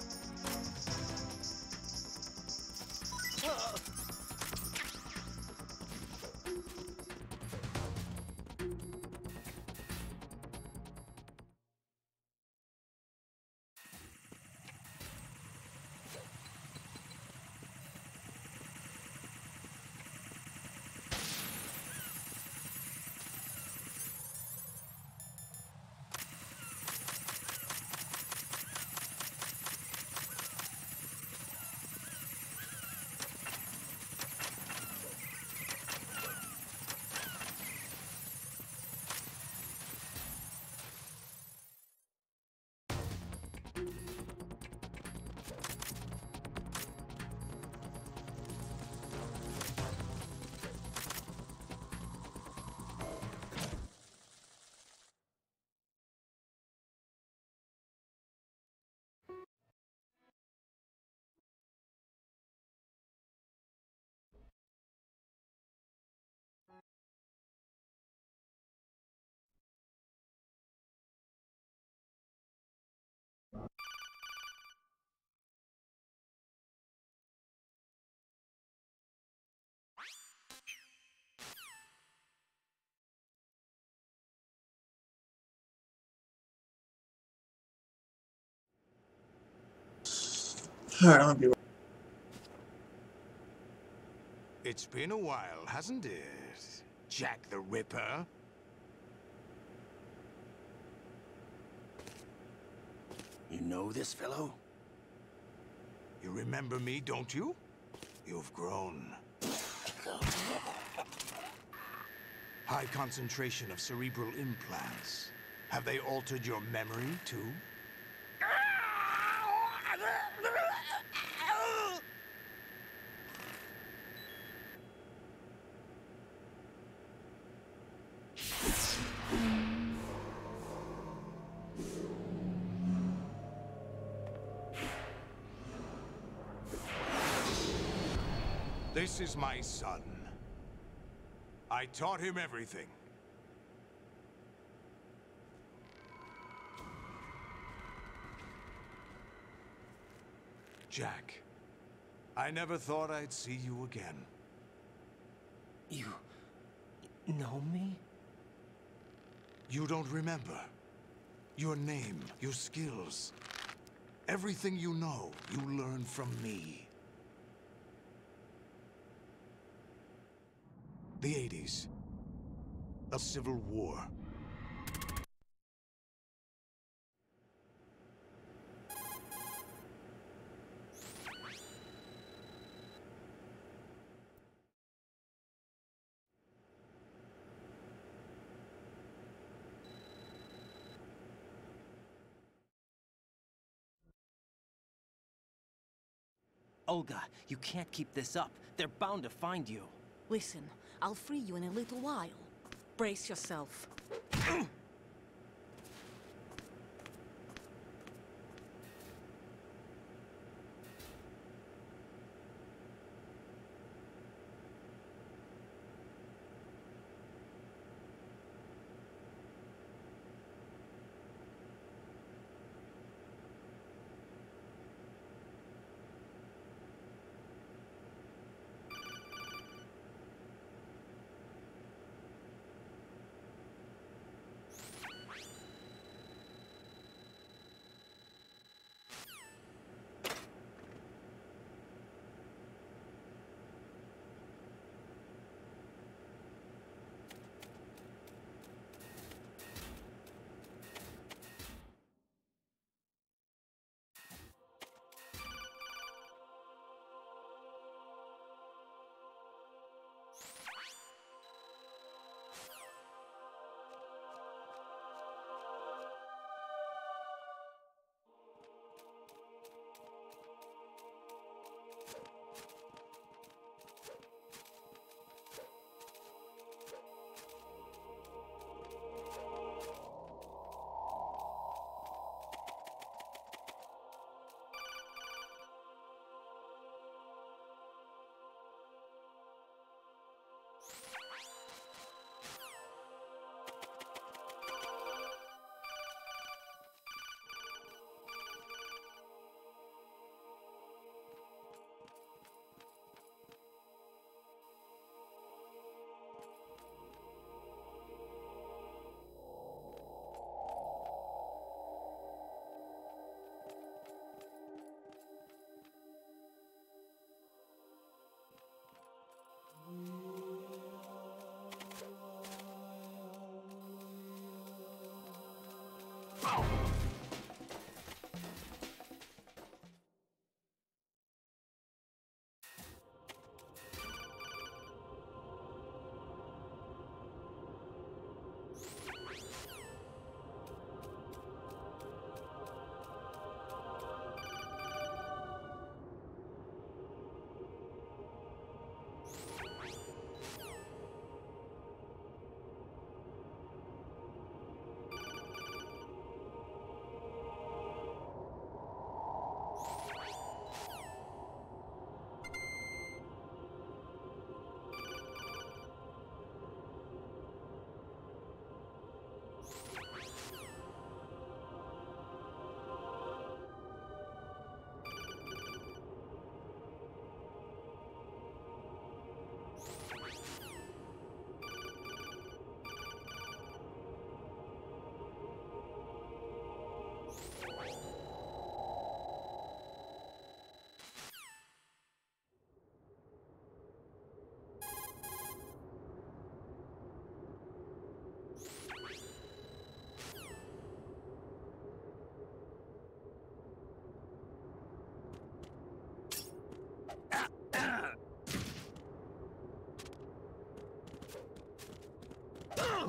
Alright, I'm gonna be right. It's been a while, hasn't it? Jack the Ripper? You know this fellow? You remember me, don't you? You've grown. High concentration of cerebral implants. Have they altered your memory, too? This is my son. I taught him everything. Jack, I never thought I'd see you again. You... know me? You don't remember. Your name, your skills. Everything you know, you learned from me. The eighties. A civil war. Olga, you can't keep this up. They're bound to find you. Listen, I'll free you in a little while. Brace yourself.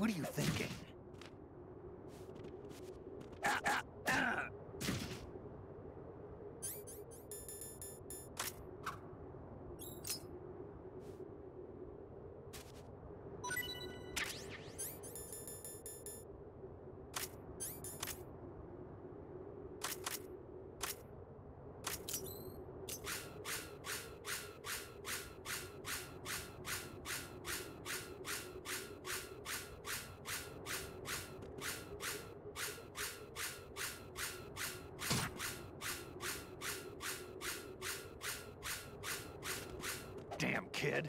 What are you thinking? Ah, ah, ah. Damn kid.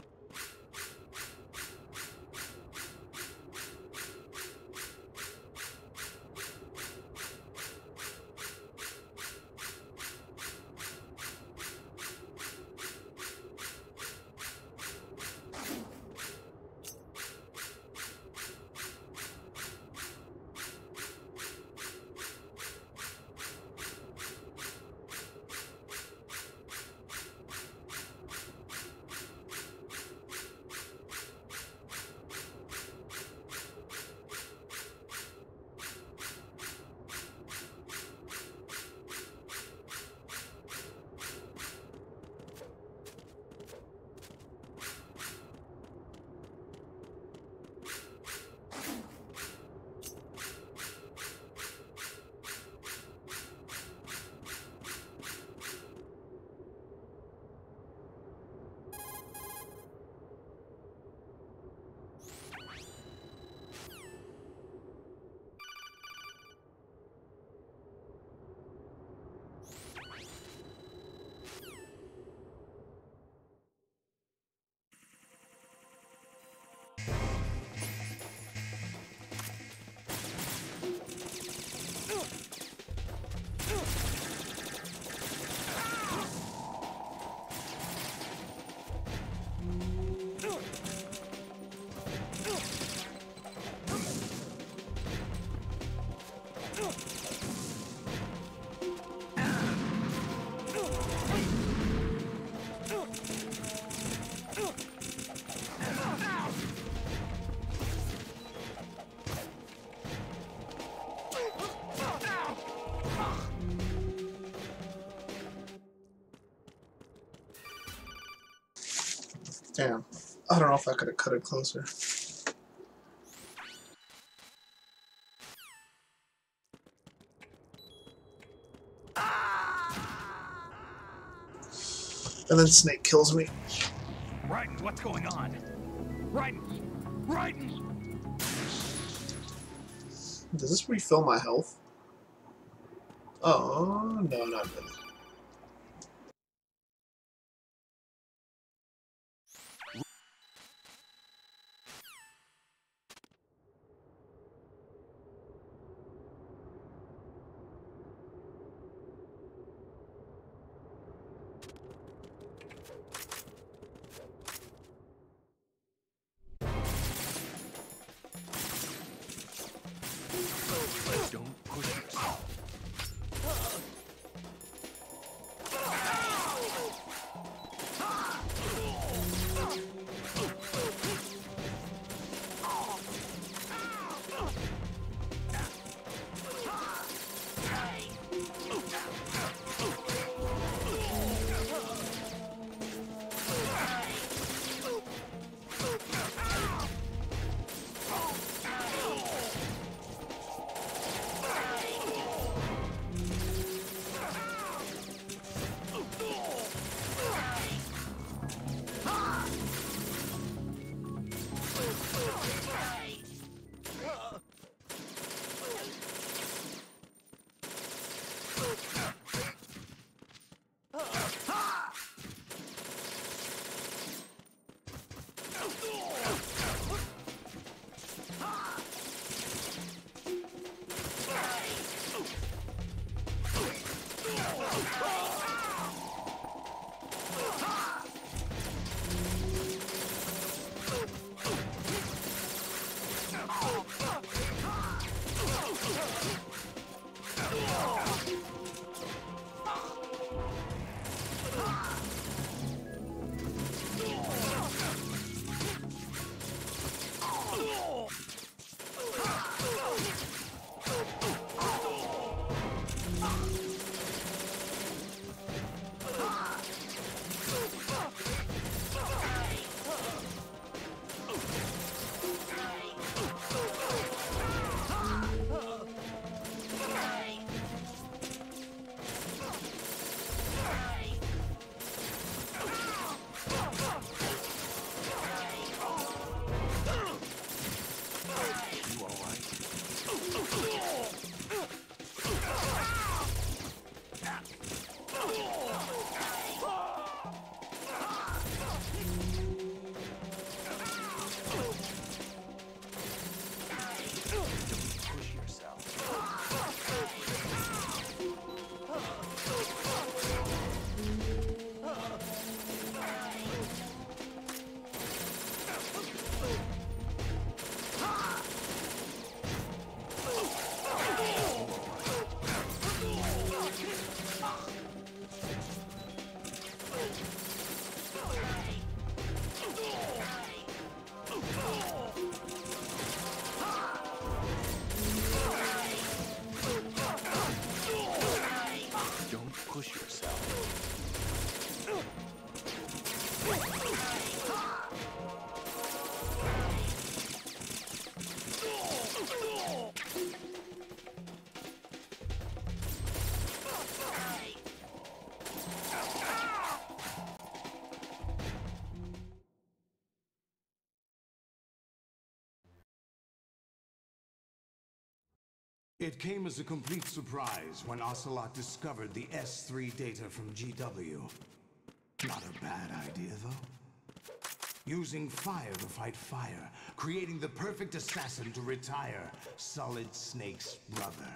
Damn. I don't know if I could have cut it closer. And then Snake kills me. Raiden, what's going on? Raiden! Raiden! Does this refill my health? Oh, no, not really. Don't push yourself. push yourself. It came as a complete surprise when Ocelot discovered the S three data from G W. Not a bad idea, though. Using fire to fight fire, creating the perfect assassin to retire Solid Snake's brother.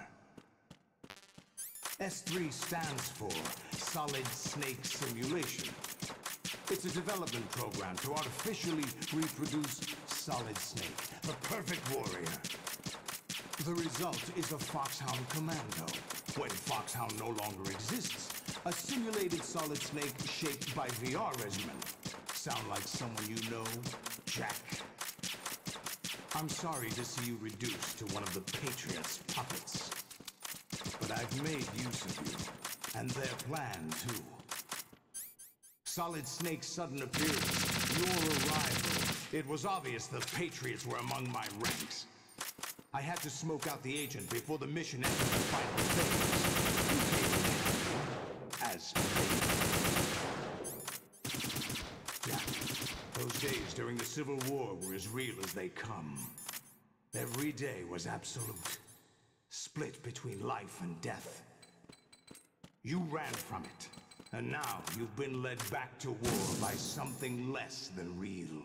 S three stands for Solid Snake Simulation. It's a development program to artificially reproduce Solid Snake, the perfect warrior. The result is a Foxhound Commando. When Foxhound no longer exists, a simulated Solid Snake shaped by V R regimen. Sound like someone you know, Jack? I'm sorry to see you reduced to one of the Patriots' puppets. But I've made use of you, and their plan, too. Solid Snake's sudden appearance, your arrival. It was obvious the Patriots were among my ranks. I had to smoke out the agent before the mission entered the final phase. As fate. Yeah, those days during the Civil War were as real as they come. Every day was absolute. Split between life and death. You ran from it, and now you've been led back to war by something less than real.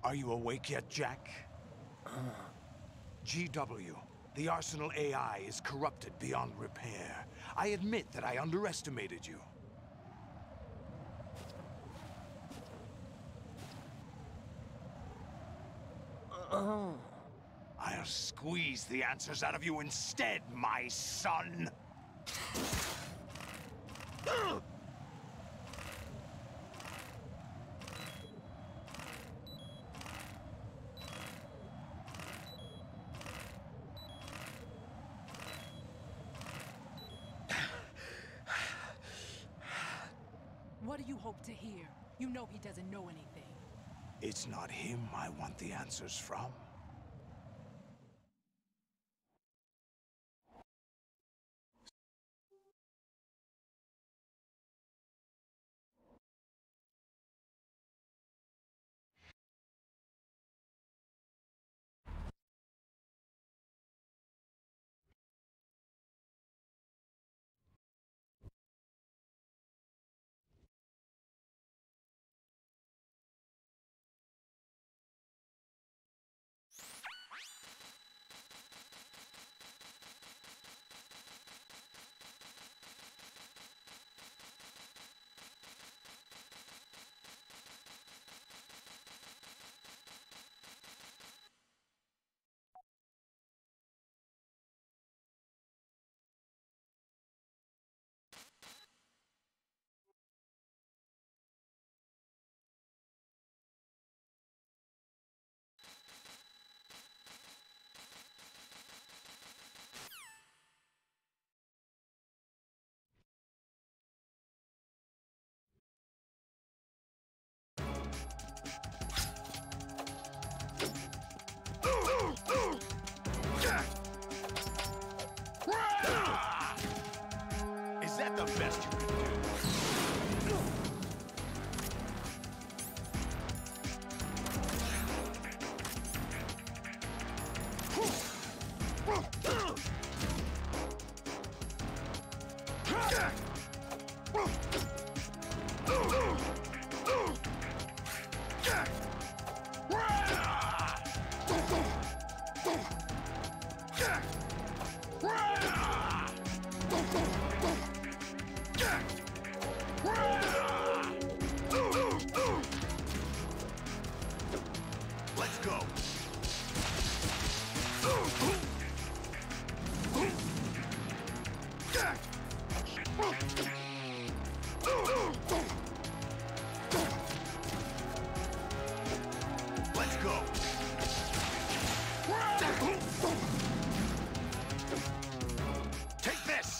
Are you awake yet, Jack? G W, the Arsenal A I is corrupted beyond repair. I admit that I underestimated you. Oh. I'll squeeze the answers out of you instead, my son! What do you hope to hear? You know he doesn't know anything. It's not him I want the answers from. Is that the best you can do? Let's go. Let's go. Take this.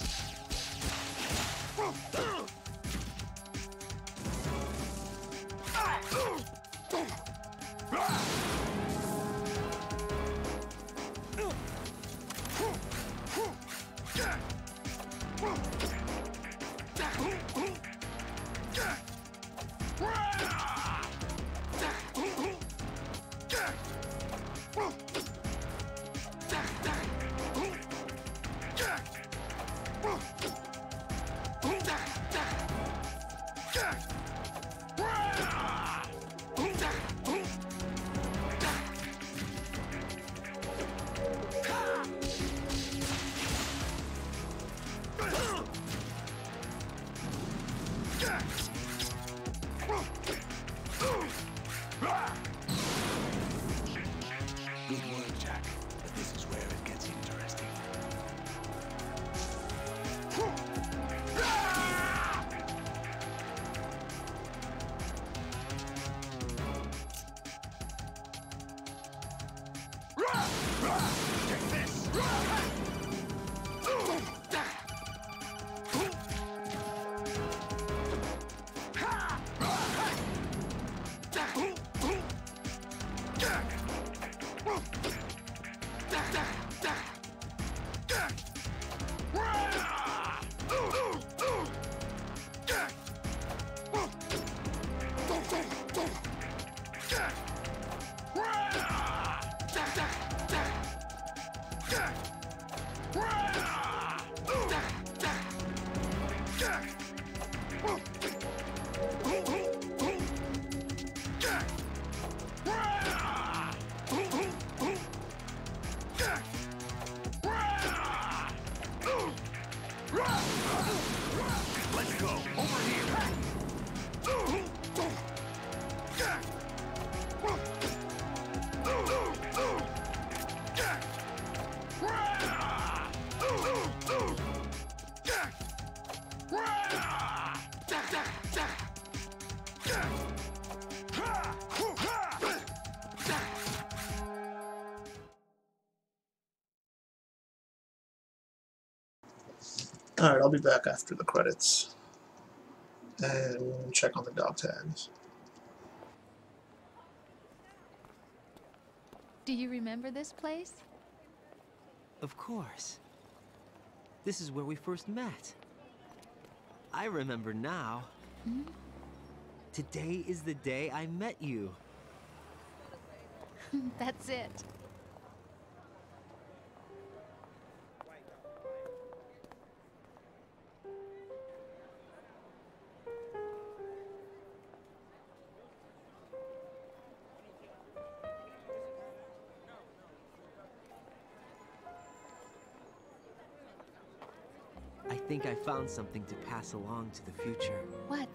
Let's go. Over here. Alright, I'll be back after the credits and check on the dog tags. Do you remember this place? Of course. This is where we first met. I remember now. Hmm? Today is the day I met you. That's it. I think I found something to pass along to the future. What?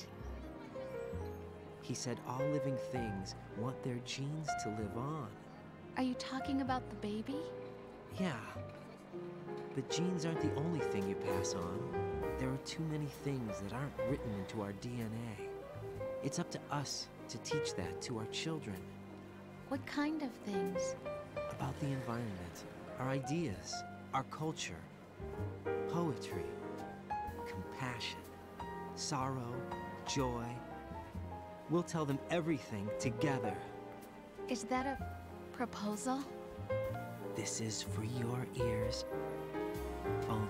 He said all living things want their genes to live on. Are you talking about the baby? Yeah. But genes aren't the only thing you pass on. There are too many things that aren't written into our D N A. It's up to us to teach that to our children. What kind of things? About the environment, our ideas, our culture, poetry, compassion, sorrow, joy. We'll tell them everything together. Is that a proposal? This is for your ears only.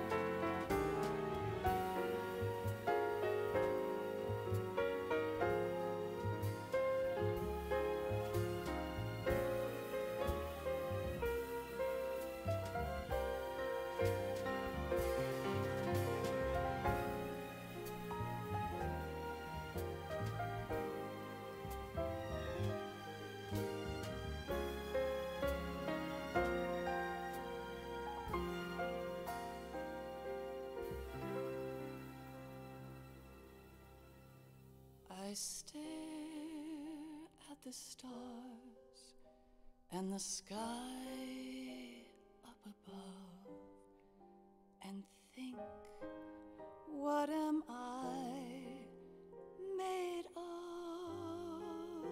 I stare at the stars and the sky up above and think, what am I made of?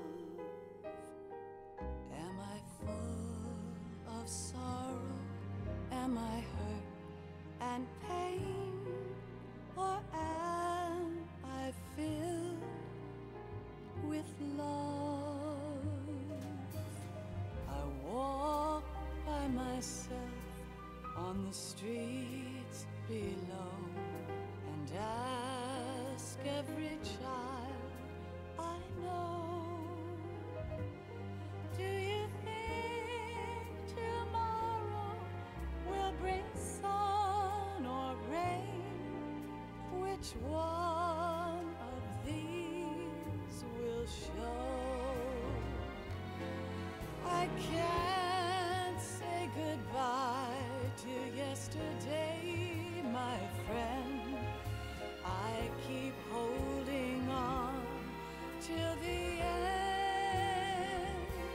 Am I full of sorrow? Am I hurt and pain? Or am I filled with love? I walk by myself on the streets below and ask every child I know, do you think tomorrow will bring sun or rain? Which one of these will show? I can't say goodbye to yesterday, my friend. I keep holding on till the end.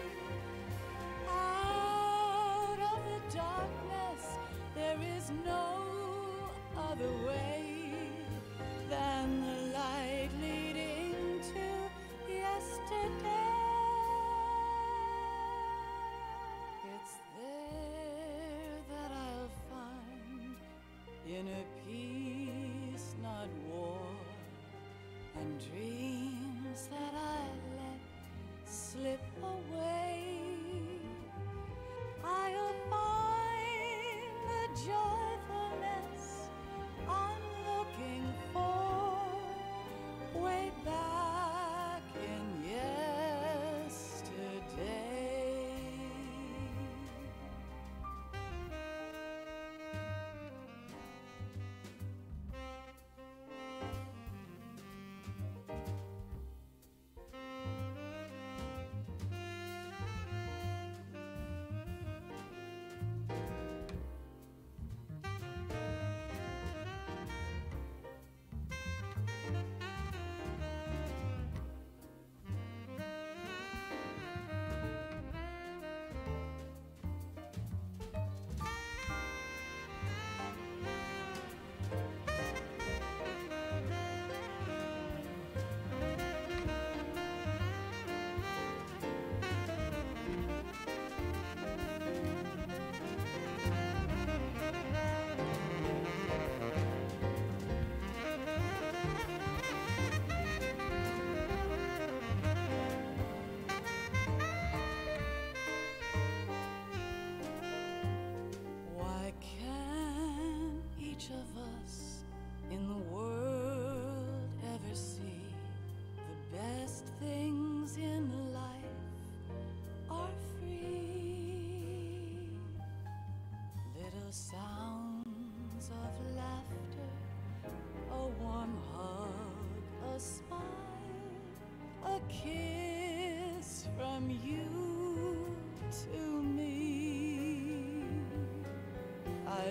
Out of the darkness, there is no other way than the light leading to yesterday.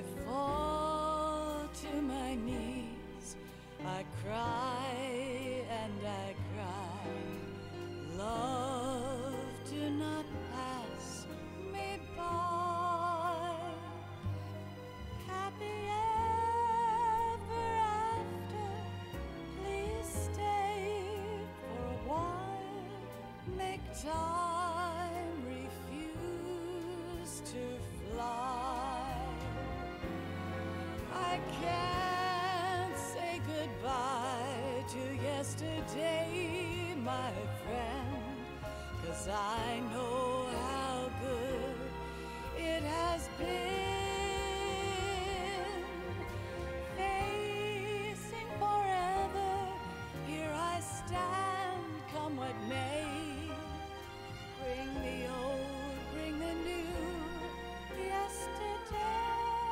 I fall to my knees, I cry and I cry. Love, do not pass me by. Happy ever after, please stay for a while. Make time refuse to fly. I can't say goodbye to yesterday, my friend, 'cause I know how good it has been. Facing forever, here I stand, come what may. Bring the old, bring the new, yesterday.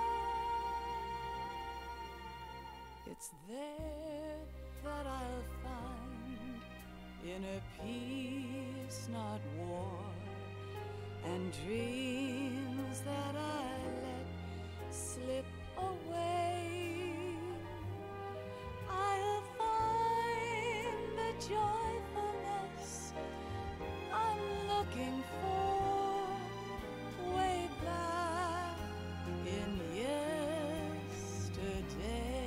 It's there that I'll find inner peace, not war, and dreams that I let slip away. I'll find the joyfulness I'm looking for way back in yesterday.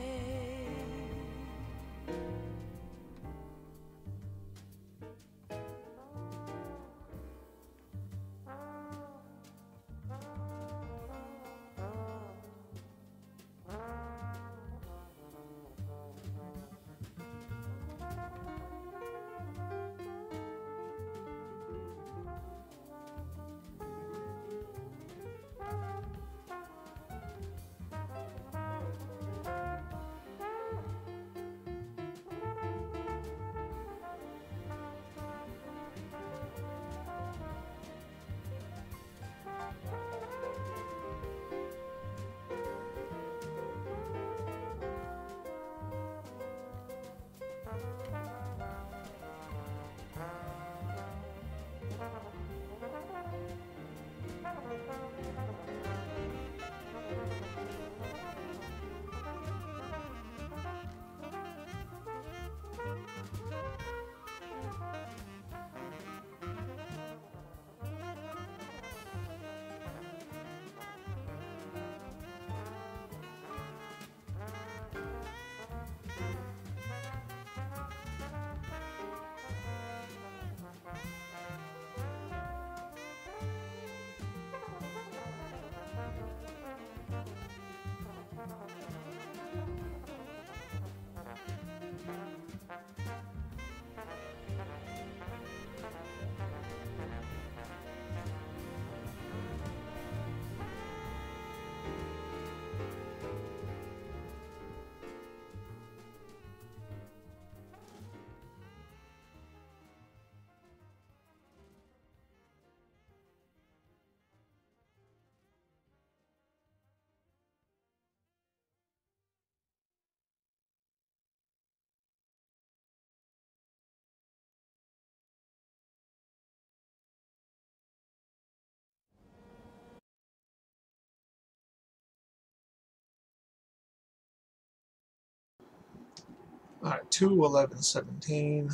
Alright, two, eleven, seventeen.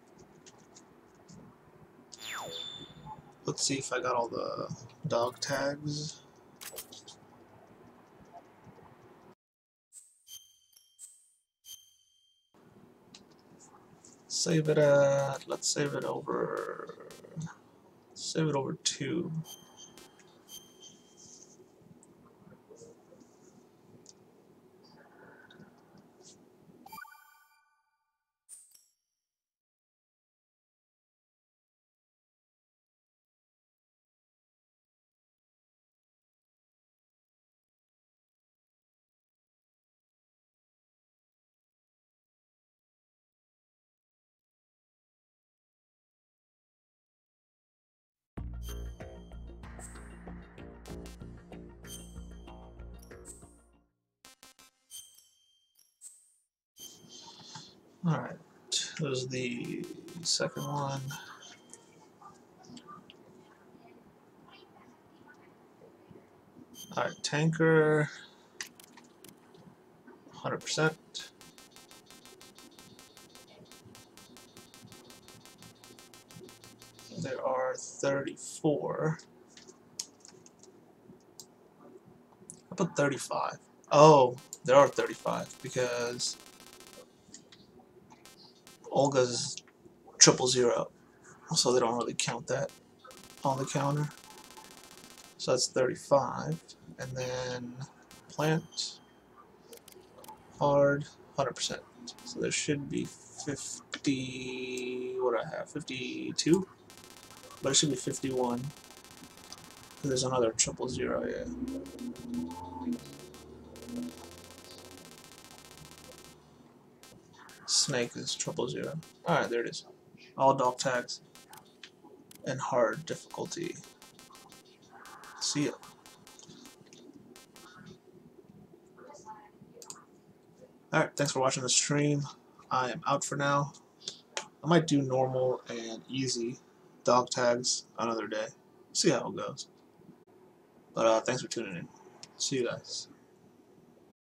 Let's see if I got all the dog tags. Save it at, let's save it over, save it over two. Alright, there's the second one. Alright, tanker. hundred percent. There are thirty-four. I put thirty-five. Oh, there are thirty-five because Olga's triple zero, so they don't really count that on the counter. So that's thirty-five, and then plant, hard, one hundred percent. So there should be fifty. What do I have? fifty-two, but it should be fifty-one. There's another triple zero, yeah. Snake is triple zero. Alright, there it is. All dog tags and hard difficulty. See ya. Alright, thanks for watching the stream. I am out for now. I might do normal and easy dog tags another day. See how it goes. But uh, thanks for tuning in. See you guys.